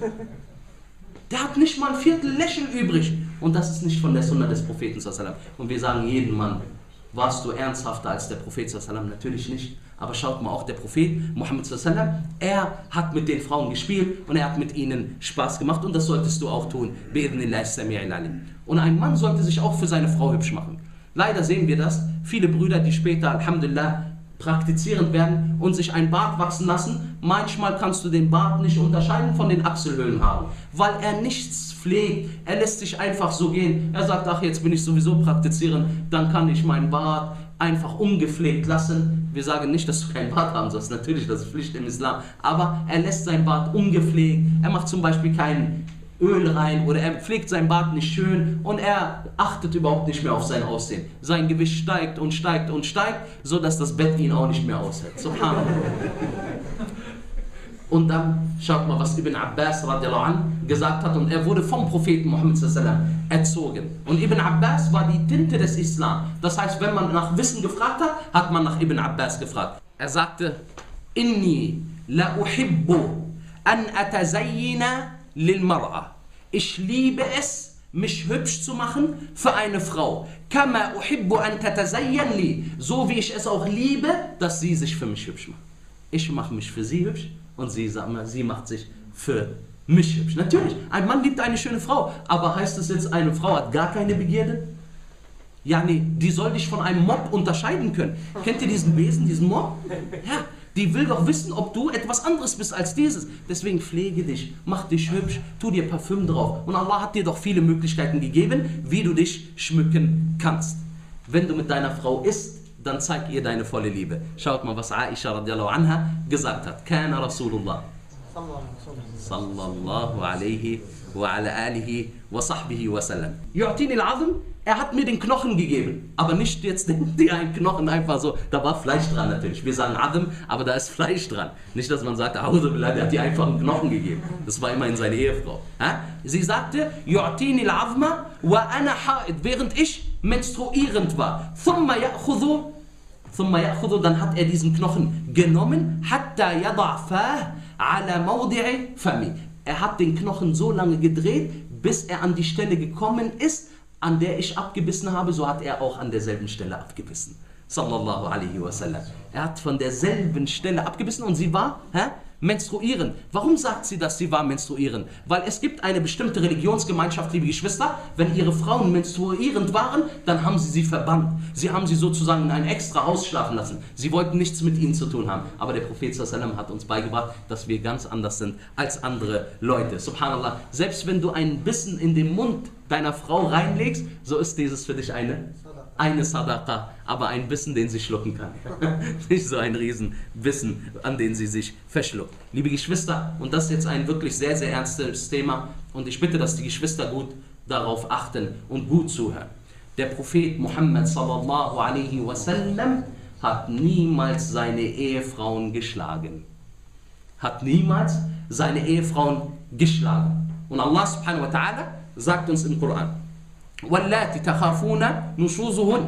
Der hat nicht mal ein Viertel Lächeln übrig. Und das ist nicht von der Sunna des Propheten sallallahu alaihi wasallam. Und wir sagen jedem Mann, warst du ernsthafter als der Prophet sallallahu alaihi wasallam? Natürlich nicht. Aber schaut mal, auch der Prophet Muhammad sallallahu alaihi wasallam, er hat mit den Frauen gespielt und er hat mit ihnen Spaß gemacht und das solltest du auch tun. Und ein Mann sollte sich auch für seine Frau hübsch machen. Leider sehen wir das. Viele Brüder, die später, alhamdulillah, praktizierend werden und sich ein Bart wachsen lassen, manchmal kannst du den Bart nicht unterscheiden von den Achselhöhlenhaaren, weil er nichts pflegt, er lässt sich einfach so gehen, er sagt, ach, jetzt bin ich sowieso praktizierend, dann kann ich meinen Bart einfach ungepflegt lassen. Wir sagen nicht, dass du keinen Bart haben sollst, natürlich, das ist Pflicht im Islam, aber er lässt seinen Bart ungepflegt, er macht zum Beispiel keinen Öl rein oder er pflegt seinen Bart nicht schön und er achtet überhaupt nicht mehr auf sein Aussehen. Sein Gewicht steigt und steigt und steigt, so dass das Bett ihn auch nicht mehr aushält. Subhanallah. Und dann schaut mal, was Ibn Abbas radiallahu an gesagt hat, und er wurde vom Propheten Muhammad sallallahu alaihi wasallam erzogen. Und Ibn Abbas war die Tinte des Islam. Das heißt, wenn man nach Wissen gefragt hat, hat man nach Ibn Abbas gefragt. Er sagte, Inni la uhibbu an atazayyina lil mar'a. Ich liebe es, mich hübsch zu machen für eine Frau. Kama uhibbu an tatazayyan li. So wie ich es auch liebe, dass sie sich für mich hübsch macht. Ich mache mich für sie hübsch und sie, sie macht sich für mich hübsch. Natürlich, ein Mann liebt eine schöne Frau, aber heißt es jetzt, eine Frau hat gar keine Begierde? Ja, nee, die soll dich von einem Mob unterscheiden können. Kennt ihr diesen Wesen, diesen Mob? Ja, die will doch wissen, ob du etwas anderes bist als dieses. Deswegen pflege dich, mach dich hübsch, tu dir Parfüm drauf. Und Allah hat dir doch viele Möglichkeiten gegeben, wie du dich schmücken kannst. Wenn du mit deiner Frau isst, dann zeig ihr deine volle Liebe. Schaut mal, was Aisha radiallahu anha gesagt hat. Kana Rasulullah sallallahu alaihi wa ala alihi wa sahbihi wa sallam. Yu'tini al-'azm, er hat mir den Knochen gegeben, aber nicht jetzt die einen Knochen einfach so, da war Fleisch dran natürlich. Wir sagen 'Azm, aber da ist Fleisch dran. Nicht, dass man sagt, A'udhu billah, der hat dir einfach einen Knochen gegeben. Das war immerhin seine Ehefrau. Ha? Sie sagte, Yu'tini al-'azma wa ana ha'id, während ich menstruierend war. Thumma ya'khudhu, thumma ya'khudhu, dann hat er diesen Knochen genommen, hatta yada' fah ala mawdi'i fami. Er hat den Knochen so lange gedreht, bis er an die Stelle gekommen ist, an der ich abgebissen habe, so hat er auch an derselben Stelle abgebissen. Sallallahu alaihi wasallam. Er hat von derselben Stelle abgebissen und sie war hä, menstruierend. Warum sagt sie, dass sie war menstruierend? Weil es gibt eine bestimmte Religionsgemeinschaft, liebe Geschwister, wenn ihre Frauen menstruierend waren, dann haben sie sie verbannt. Sie haben sie sozusagen in ein extra Haus schlafen lassen. Sie wollten nichts mit ihnen zu tun haben. Aber der Prophet sallallahu alaihi wasallam hat uns beigebracht, dass wir ganz anders sind als andere Leute. Subhanallah. Selbst wenn du einen Bissen in den Mund deiner Frau reinlegst, so ist dieses für dich eine eine Sadaqa, aber ein Bissen, den sie schlucken kann. Nicht so ein Riesenbissen, an den sie sich verschluckt. Liebe Geschwister, und das ist jetzt ein wirklich sehr, sehr ernstes Thema, und ich bitte, dass die Geschwister gut darauf achten und gut zuhören. Der Prophet Muhammad sallallahu alaihi wasallam hat niemals seine Ehefrauen geschlagen. Hat niemals seine Ehefrauen geschlagen. Und Allah subhanahu wa ta'ala sagt uns im Koran, وَاللَّاتِ تَخَافُونَ نُشُوزُهُنْ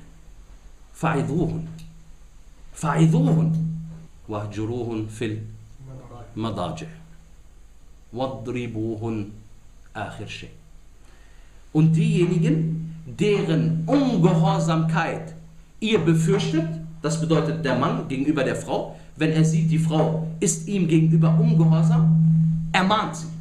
فَعِذُوهُنْ فَعِذُوهُنْ وَاهْجُرُوهُنْ فِي الْمَضَاجِعِ وَاضْرِبُوهُنْ آخِرْ شَيْءٍ. Und diejenigen, deren Ungehorsamkeit ihr befürchtet, das bedeutet der Mann gegenüber der Frau, wenn er sieht, die Frau ist ihm gegenüber ungehorsam, ermahnt sie.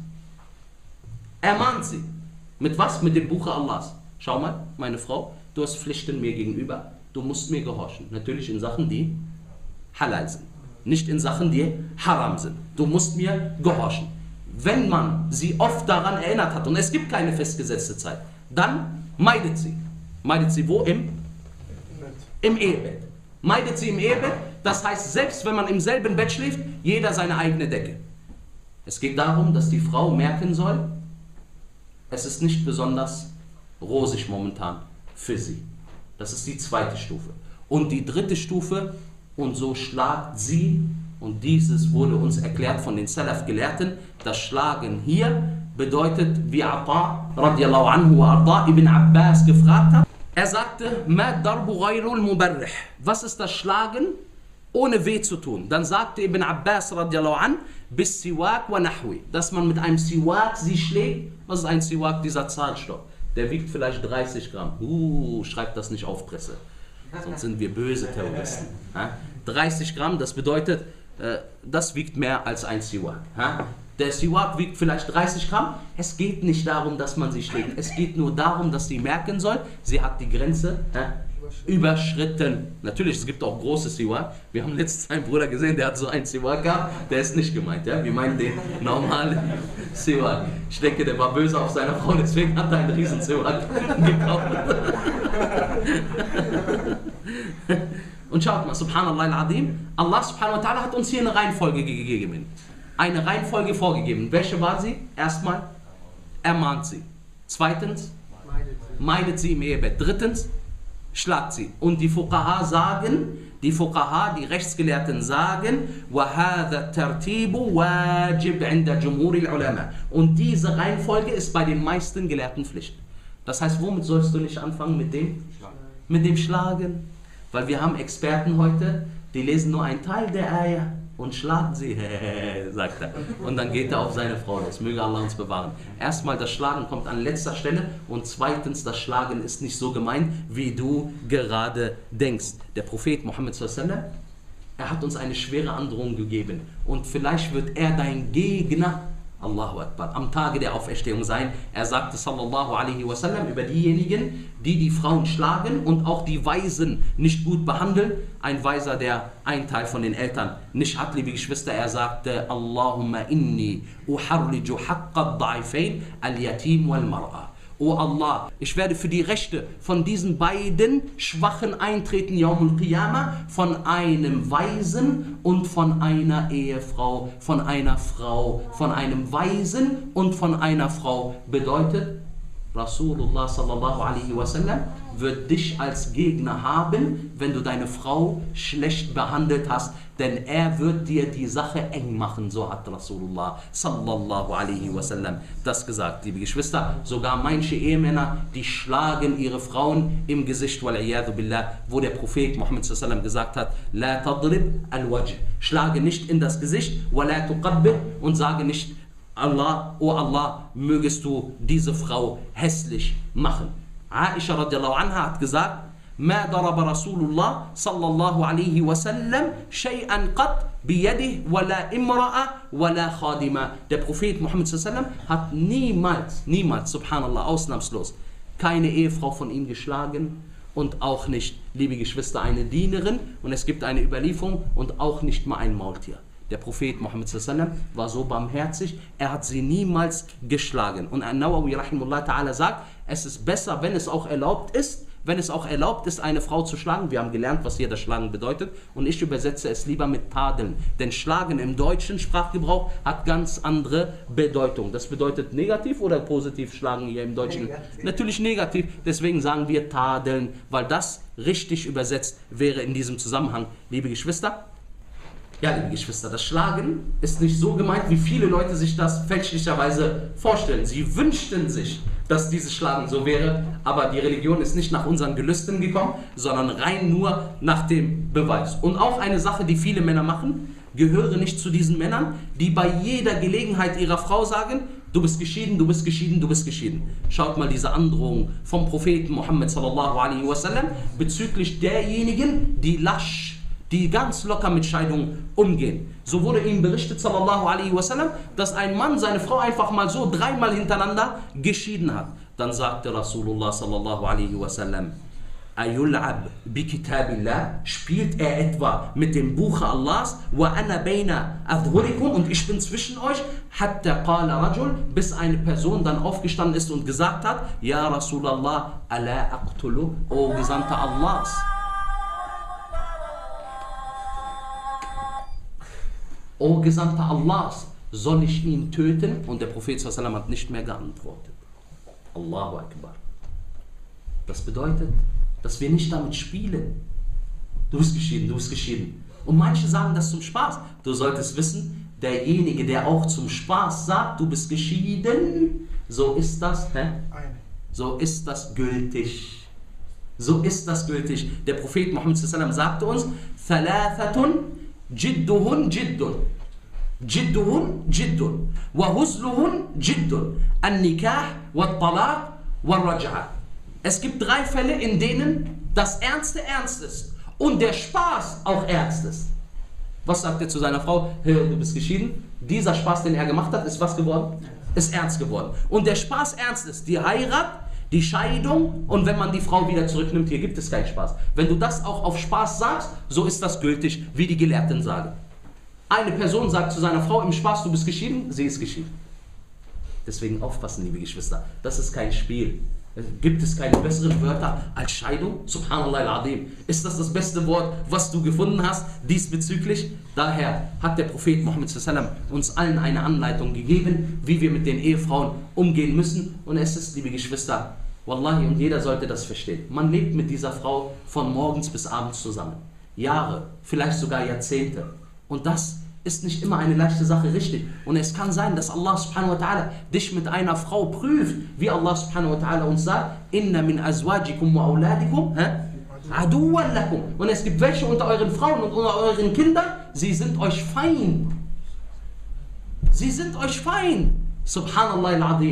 Ermahnt sie. Mit was? Mit dem Buche Allahs. Schau mal, meine Frau, du hast Pflichten mir gegenüber, du musst mir gehorchen. Natürlich in Sachen, die halal sind. Nicht in Sachen, die haram sind. Du musst mir gehorchen. Wenn man sie oft daran erinnert hat und es gibt keine festgesetzte Zeit, dann meidet sie. Meidet sie wo? Im, im Ehebett. Meidet sie im Ehebett, das heißt, selbst wenn man im selben Bett schläft, jeder seine eigene Decke. Es geht darum, dass die Frau merken soll, es ist nicht besonders rosig momentan für sie. Das ist die zweite Stufe. Und die dritte Stufe, und so schlagt sie, und dieses wurde uns erklärt von den Salaf-Gelehrten, das Schlagen hier bedeutet, wie Ata radiallahu anhu wa Arda ibn Abbas gefragt hat. Er sagte, Ma darbu ghayrul mubarrih. Was ist das Schlagen ohne weh zu tun? Dann sagte Ibn Abbas radiallahu an, bis Siwak wa nahwi, dass man mit einem Siwak sie schlägt. Was ist ein Siwak? Dieser Zahnstock. Der wiegt vielleicht dreißig Gramm. Uh, schreibt das nicht auf Presse. Sonst sind wir böse Terroristen. Ha? dreißig Gramm, das bedeutet, äh, das wiegt mehr als ein Siwak. Ha? Der Siwak wiegt vielleicht dreißig Gramm. Es geht nicht darum, dass man sie schlägt. Es geht nur darum, dass sie merken soll, sie hat die Grenze ha? überschritten. Natürlich, es gibt auch große Siwak. Wir haben letztens einen Bruder gesehen, der hat so einen Siwak gehabt. Der ist nicht gemeint. Ja? Wir meinen den normalen Siwak. Ich denke, der war böse auf seine Frau, deswegen hat er einen riesen Siwak gekauft. Und schaut mal, subhanallah al-azim, Allah subhanahu wa ta'ala hat uns hier eine Reihenfolge gegeben. Eine Reihenfolge vorgegeben. Welche war sie? Erstmal, ermahnt sie. Zweitens, meidet sie im Ehebett. Drittens, schlagt sie. Und die Fuqaha sagen, die Fuqaha, die Rechtsgelehrten sagen, وَهَذَا التَّرْتِيبُ وَاجِبْ عِنْدَ جُمْهُورِ الْعُلَمَاءِ. Und diese Reihenfolge ist bei den meisten Gelehrten Pflicht. Das heißt, womit sollst du nicht anfangen? Mit dem? Mit dem Schlagen. Weil wir haben Experten heute, die lesen nur einen Teil der Ayah und schlagen sie, sagt er. Und dann geht er auf seine Frau los. Möge Allah uns bewahren. Erstmal, das Schlagen kommt an letzter Stelle. Und zweitens, das Schlagen ist nicht so gemeint, wie du gerade denkst. Der Prophet Muhammad sallallahu alaihi wasallam, er hat uns eine schwere Androhung gegeben. Und vielleicht wird er dein Gegner Allahu Akbar, am Tage der Auferstehung sein. Er sagte sallallahu alaihi wasallam über diejenigen, die die Frauen schlagen und auch die Waisen nicht gut behandeln. Ein Weiser, der einen Teil von den Eltern nicht hat, liebe Geschwister, er sagte, Allahumma inni uharriju haqqa ad-da'ifain al-yatim wal-mar'a. O Allah, ich werde für die Rechte von diesen beiden Schwachen eintreten, Yawmul Qiyamah, von einem Waisen und von einer Ehefrau, von einer Frau, von einem Waisen und von einer Frau. Bedeutet, Rasulullah sallallahu alaihi wasallam wird dich als Gegner haben, wenn du deine Frau schlecht behandelt hast, denn er wird dir die Sache eng machen, so hat Rasulullah sallallahu alaihi wasallam das gesagt, liebe Geschwister. Sogar manche Ehemänner, die schlagen ihre Frauen im Gesicht, wal'iyadu billah, wo der Prophet Muhammad sallallahu alaihi wasallam gesagt hat, la tadrib al-wajh, schlage nicht in das Gesicht, wa la tuqabbih, und sage nicht, Allah, oh Allah, mögest du diese Frau hässlich machen. Aisha radiallahu anha hat gesagt, ما ضرب رسول الله صلى الله عليه وسلم شيئا قط بيده ولا امرأة ولا خادمة. Der Prophet Muhammad sallallahu alaihi wasallam hat niemals, niemals, subhanallah, ausnahmslos, keine Ehefrau von ihm geschlagen und auch nicht, liebe Geschwister, eine Dienerin, und es gibt eine Überlieferung, und auch nicht mal ein Maultier. Der Prophet Muhammad sallallahu alaihi wasallam war so barmherzig, er hat sie niemals geschlagen. Und An-Nawawi rahimahullah ta'ala sagt, es ist besser, wenn es auch erlaubt ist, wenn es auch erlaubt ist, eine Frau zu schlagen. Wir haben gelernt, was hier das Schlagen bedeutet, und ich übersetze es lieber mit Tadeln. Denn Schlagen im deutschen Sprachgebrauch hat ganz andere Bedeutung. Das bedeutet negativ oder positiv schlagen hier im Deutschen? Negativ. Natürlich negativ, deswegen sagen wir Tadeln, weil das richtig übersetzt wäre in diesem Zusammenhang, liebe Geschwister. Ja, liebe Geschwister, das Schlagen ist nicht so gemeint, wie viele Leute sich das fälschlicherweise vorstellen. Sie wünschten sich, dass dieses Schlagen so wäre, aber die Religion ist nicht nach unseren Gelüsten gekommen, sondern rein nur nach dem Beweis. Und auch eine Sache, die viele Männer machen, gehöre nicht zu diesen Männern, die bei jeder Gelegenheit ihrer Frau sagen, du bist geschieden, du bist geschieden, du bist geschieden. Schaut mal diese Androhung vom Propheten Muhammad sallallahu alaihi wasallam bezüglich derjenigen, die lasch, die ganz locker mit Scheidung umgehen. So wurde ihm berichtet, sallallahu alaihi wasallam, dass ein Mann seine Frau einfach mal so dreimal hintereinander geschieden hat. Dann sagte Rasulullah sallallahu alaihi wasallam, Ayul'ab bi kitabillah, spielt er etwa mit dem Buche Allahs, wa ana baina adhurikum, und ich bin zwischen euch, hatta qala rajul, bis eine Person dann aufgestanden ist und gesagt hat, ja Rasulallah, ala aqtulu, o Gesandter Allahs, O Gesandter Allahs, soll ich ihn töten? Und der Prophet sallallahu alaihi wasallam hat nicht mehr geantwortet. Allahu Akbar. Das bedeutet, dass wir nicht damit spielen. Du bist geschieden, du bist geschieden. Und manche sagen das zum Spaß. Du solltest wissen, derjenige, der auch zum Spaß sagt, du bist geschieden, so ist das, hä? So ist das gültig. So ist das gültig. Der Prophet Muhammad sallallahu alaihi wasallam sagte uns, Thalathatun Jidduhun Jiddun. Jidduhun Jiddun. Wa huzluhun Jiddun. An-Nikah, wa-Talaq, wa-Raj'a. Es gibt drei Fälle, in denen das Ernste ernst ist und der Spaß auch ernst ist. Was sagt er zu seiner Frau? Hey, du bist geschieden. Dieser Spaß, den er gemacht hat, ist was geworden? Ist ernst geworden. Und der Spaß ernst ist die Heirat, die Scheidung, und wenn man die Frau wieder zurücknimmt, hier gibt es keinen Spaß. Wenn du das auch auf Spaß sagst, so ist das gültig, wie die Gelehrten sagen. Eine Person sagt zu seiner Frau im Spaß, du bist geschieden, sie ist geschieden. Deswegen aufpassen, liebe Geschwister, das ist kein Spiel. Gibt es keine besseren Wörter als Scheidung? Subhanallah al-Azim. Ist das das beste Wort, was du gefunden hast diesbezüglich? Daher hat der Prophet Muhammad sallallahu alaihi wasallam uns allen eine Anleitung gegeben, wie wir mit den Ehefrauen umgehen müssen. Und es ist, liebe Geschwister, wallahi, und jeder sollte das verstehen. Man lebt mit dieser Frau von morgens bis abends zusammen. Jahre, vielleicht sogar Jahrzehnte. Und das ist nicht immer eine leichte Sache, richtig. Und es kann sein, dass Allah subhanahu wa ta'ala dich mit einer Frau prüft, wie Allah subhanahu wa ta'ala uns sagt, Inna min azwajikum wa awladikum aduwwan lakum. Und es gibt welche unter euren Frauen und unter euren Kindern, sie sind euch Feind. Sie sind euch Feind. Subhanallah al-Azim.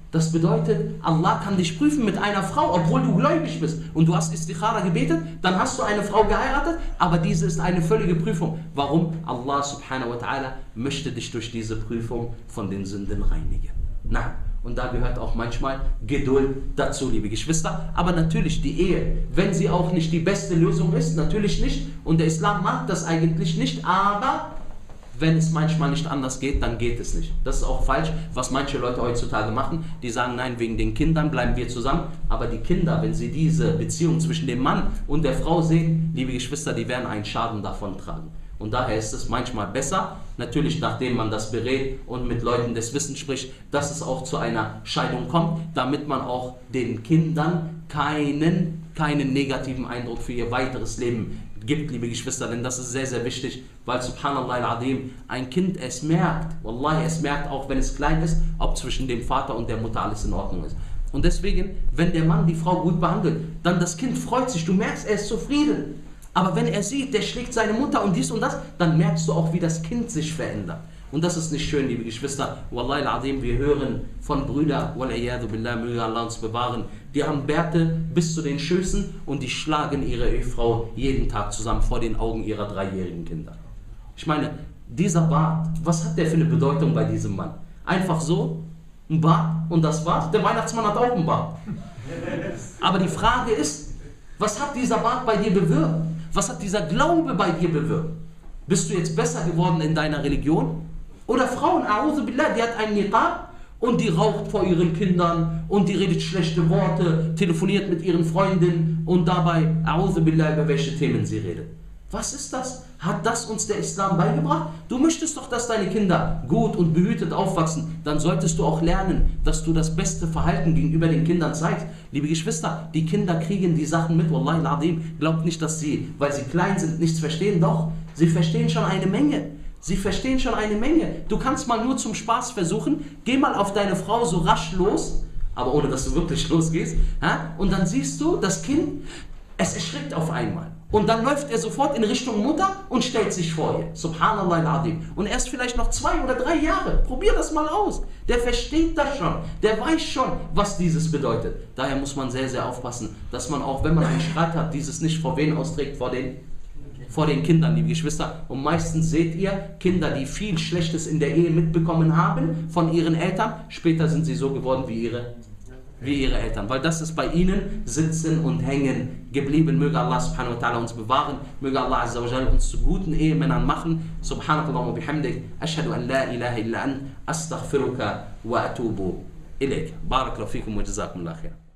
Das bedeutet, Allah kann dich prüfen mit einer Frau, obwohl du gläubig bist. Und du hast Istikhara gebetet, dann hast du eine Frau geheiratet, aber diese ist eine völlige Prüfung. Warum? Allah subhanahu wa ta'ala möchte dich durch diese Prüfung von den Sünden reinigen. Na, und da gehört auch manchmal Geduld dazu, liebe Geschwister. Aber natürlich die Ehe, wenn sie auch nicht die beste Lösung ist, natürlich nicht. Und der Islam mag das eigentlich nicht, aber wenn es manchmal nicht anders geht, dann geht es nicht. Das ist auch falsch, was manche Leute heutzutage machen. Die sagen, nein, wegen den Kindern bleiben wir zusammen. Aber die Kinder, wenn sie diese Beziehung zwischen dem Mann und der Frau sehen, liebe Geschwister, die werden einen Schaden davon tragen. Und daher ist es manchmal besser, natürlich nachdem man das berät und mit Leuten des Wissens spricht, dass es auch zu einer Scheidung kommt, damit man auch den Kindern keinen, keinen negativen Eindruck für ihr weiteres Leben gibt, liebe Geschwister, denn das ist sehr, sehr wichtig, weil subhanallah al-Azim, ein Kind, es merkt, wallahi, es merkt auch, wenn es klein ist, ob zwischen dem Vater und der Mutter alles in Ordnung ist. Und deswegen, wenn der Mann die Frau gut behandelt, dann das Kind freut sich, du merkst, er ist zufrieden. Aber wenn er sieht, der schlägt seine Mutter und dies und das, dann merkst du auch, wie das Kind sich verändert. Und das ist nicht schön, liebe Geschwister. Wallahi al-Azim, wir hören von Brüdern, wal'iyadu billah, möge Allah uns bewahren, die haben Bärte bis zu den Schößen und die schlagen ihre Ehefrau jeden Tag zusammen vor den Augen ihrer dreijährigen Kinder. Ich meine, dieser Bart, was hat der für eine Bedeutung bei diesem Mann? Einfach so, ein Bart und das war's. Der Weihnachtsmann hat auch einen Bart. Aber die Frage ist, was hat dieser Bart bei dir bewirkt? Was hat dieser Glaube bei dir bewirkt? Bist du jetzt besser geworden in deiner Religion? Oder Frauen, a'udhu billah, die hat einen Niqab und die raucht vor ihren Kindern und die redet schlechte Worte, telefoniert mit ihren Freundinnen und dabei, a'udhu billah, über welche Themen sie redet. Was ist das? Hat das uns der Islam beigebracht? Du möchtest doch, dass deine Kinder gut und behütet aufwachsen. Dann solltest du auch lernen, dass du das beste Verhalten gegenüber den Kindern zeigst. Liebe Geschwister, die Kinder kriegen die Sachen mit. Wallahi al-Azim, glaubt nicht, dass sie, weil sie klein sind, nichts verstehen. Doch, sie verstehen schon eine Menge. Sie verstehen schon eine Menge. Du kannst mal nur zum Spaß versuchen, geh mal auf deine Frau so rasch los, aber ohne dass du wirklich losgehst. Ja? Und dann siehst du, das Kind, es erschrickt auf einmal. Und dann läuft er sofort in Richtung Mutter und stellt sich vor ihr. Subhanallah al-Azim. Und erst vielleicht noch zwei oder drei Jahre. Probier das mal aus. Der versteht das schon. Der weiß schon, was dieses bedeutet. Daher muss man sehr, sehr aufpassen, dass man auch, wenn man einen Streit hat, dieses nicht vor wen austrägt? Vor den, vor den Kindern, liebe Geschwister. Und meistens seht ihr, Kinder, die viel Schlechtes in der Ehe mitbekommen haben von ihren Eltern, später sind sie so geworden wie ihre wie ihre Eltern, weil das ist bei ihnen sitzen und hängen geblieben. Möge Allah subhanahu wa ta'ala uns bewahren, möge Allah azza wa jalla uns zu guten Ehemännern machen. Subhanakallah wa bihamdik, ashhadu an la ilaha illa an, astaghfiruka wa atubu ilayk. Barakallahu fikum wa jazakumullah khair.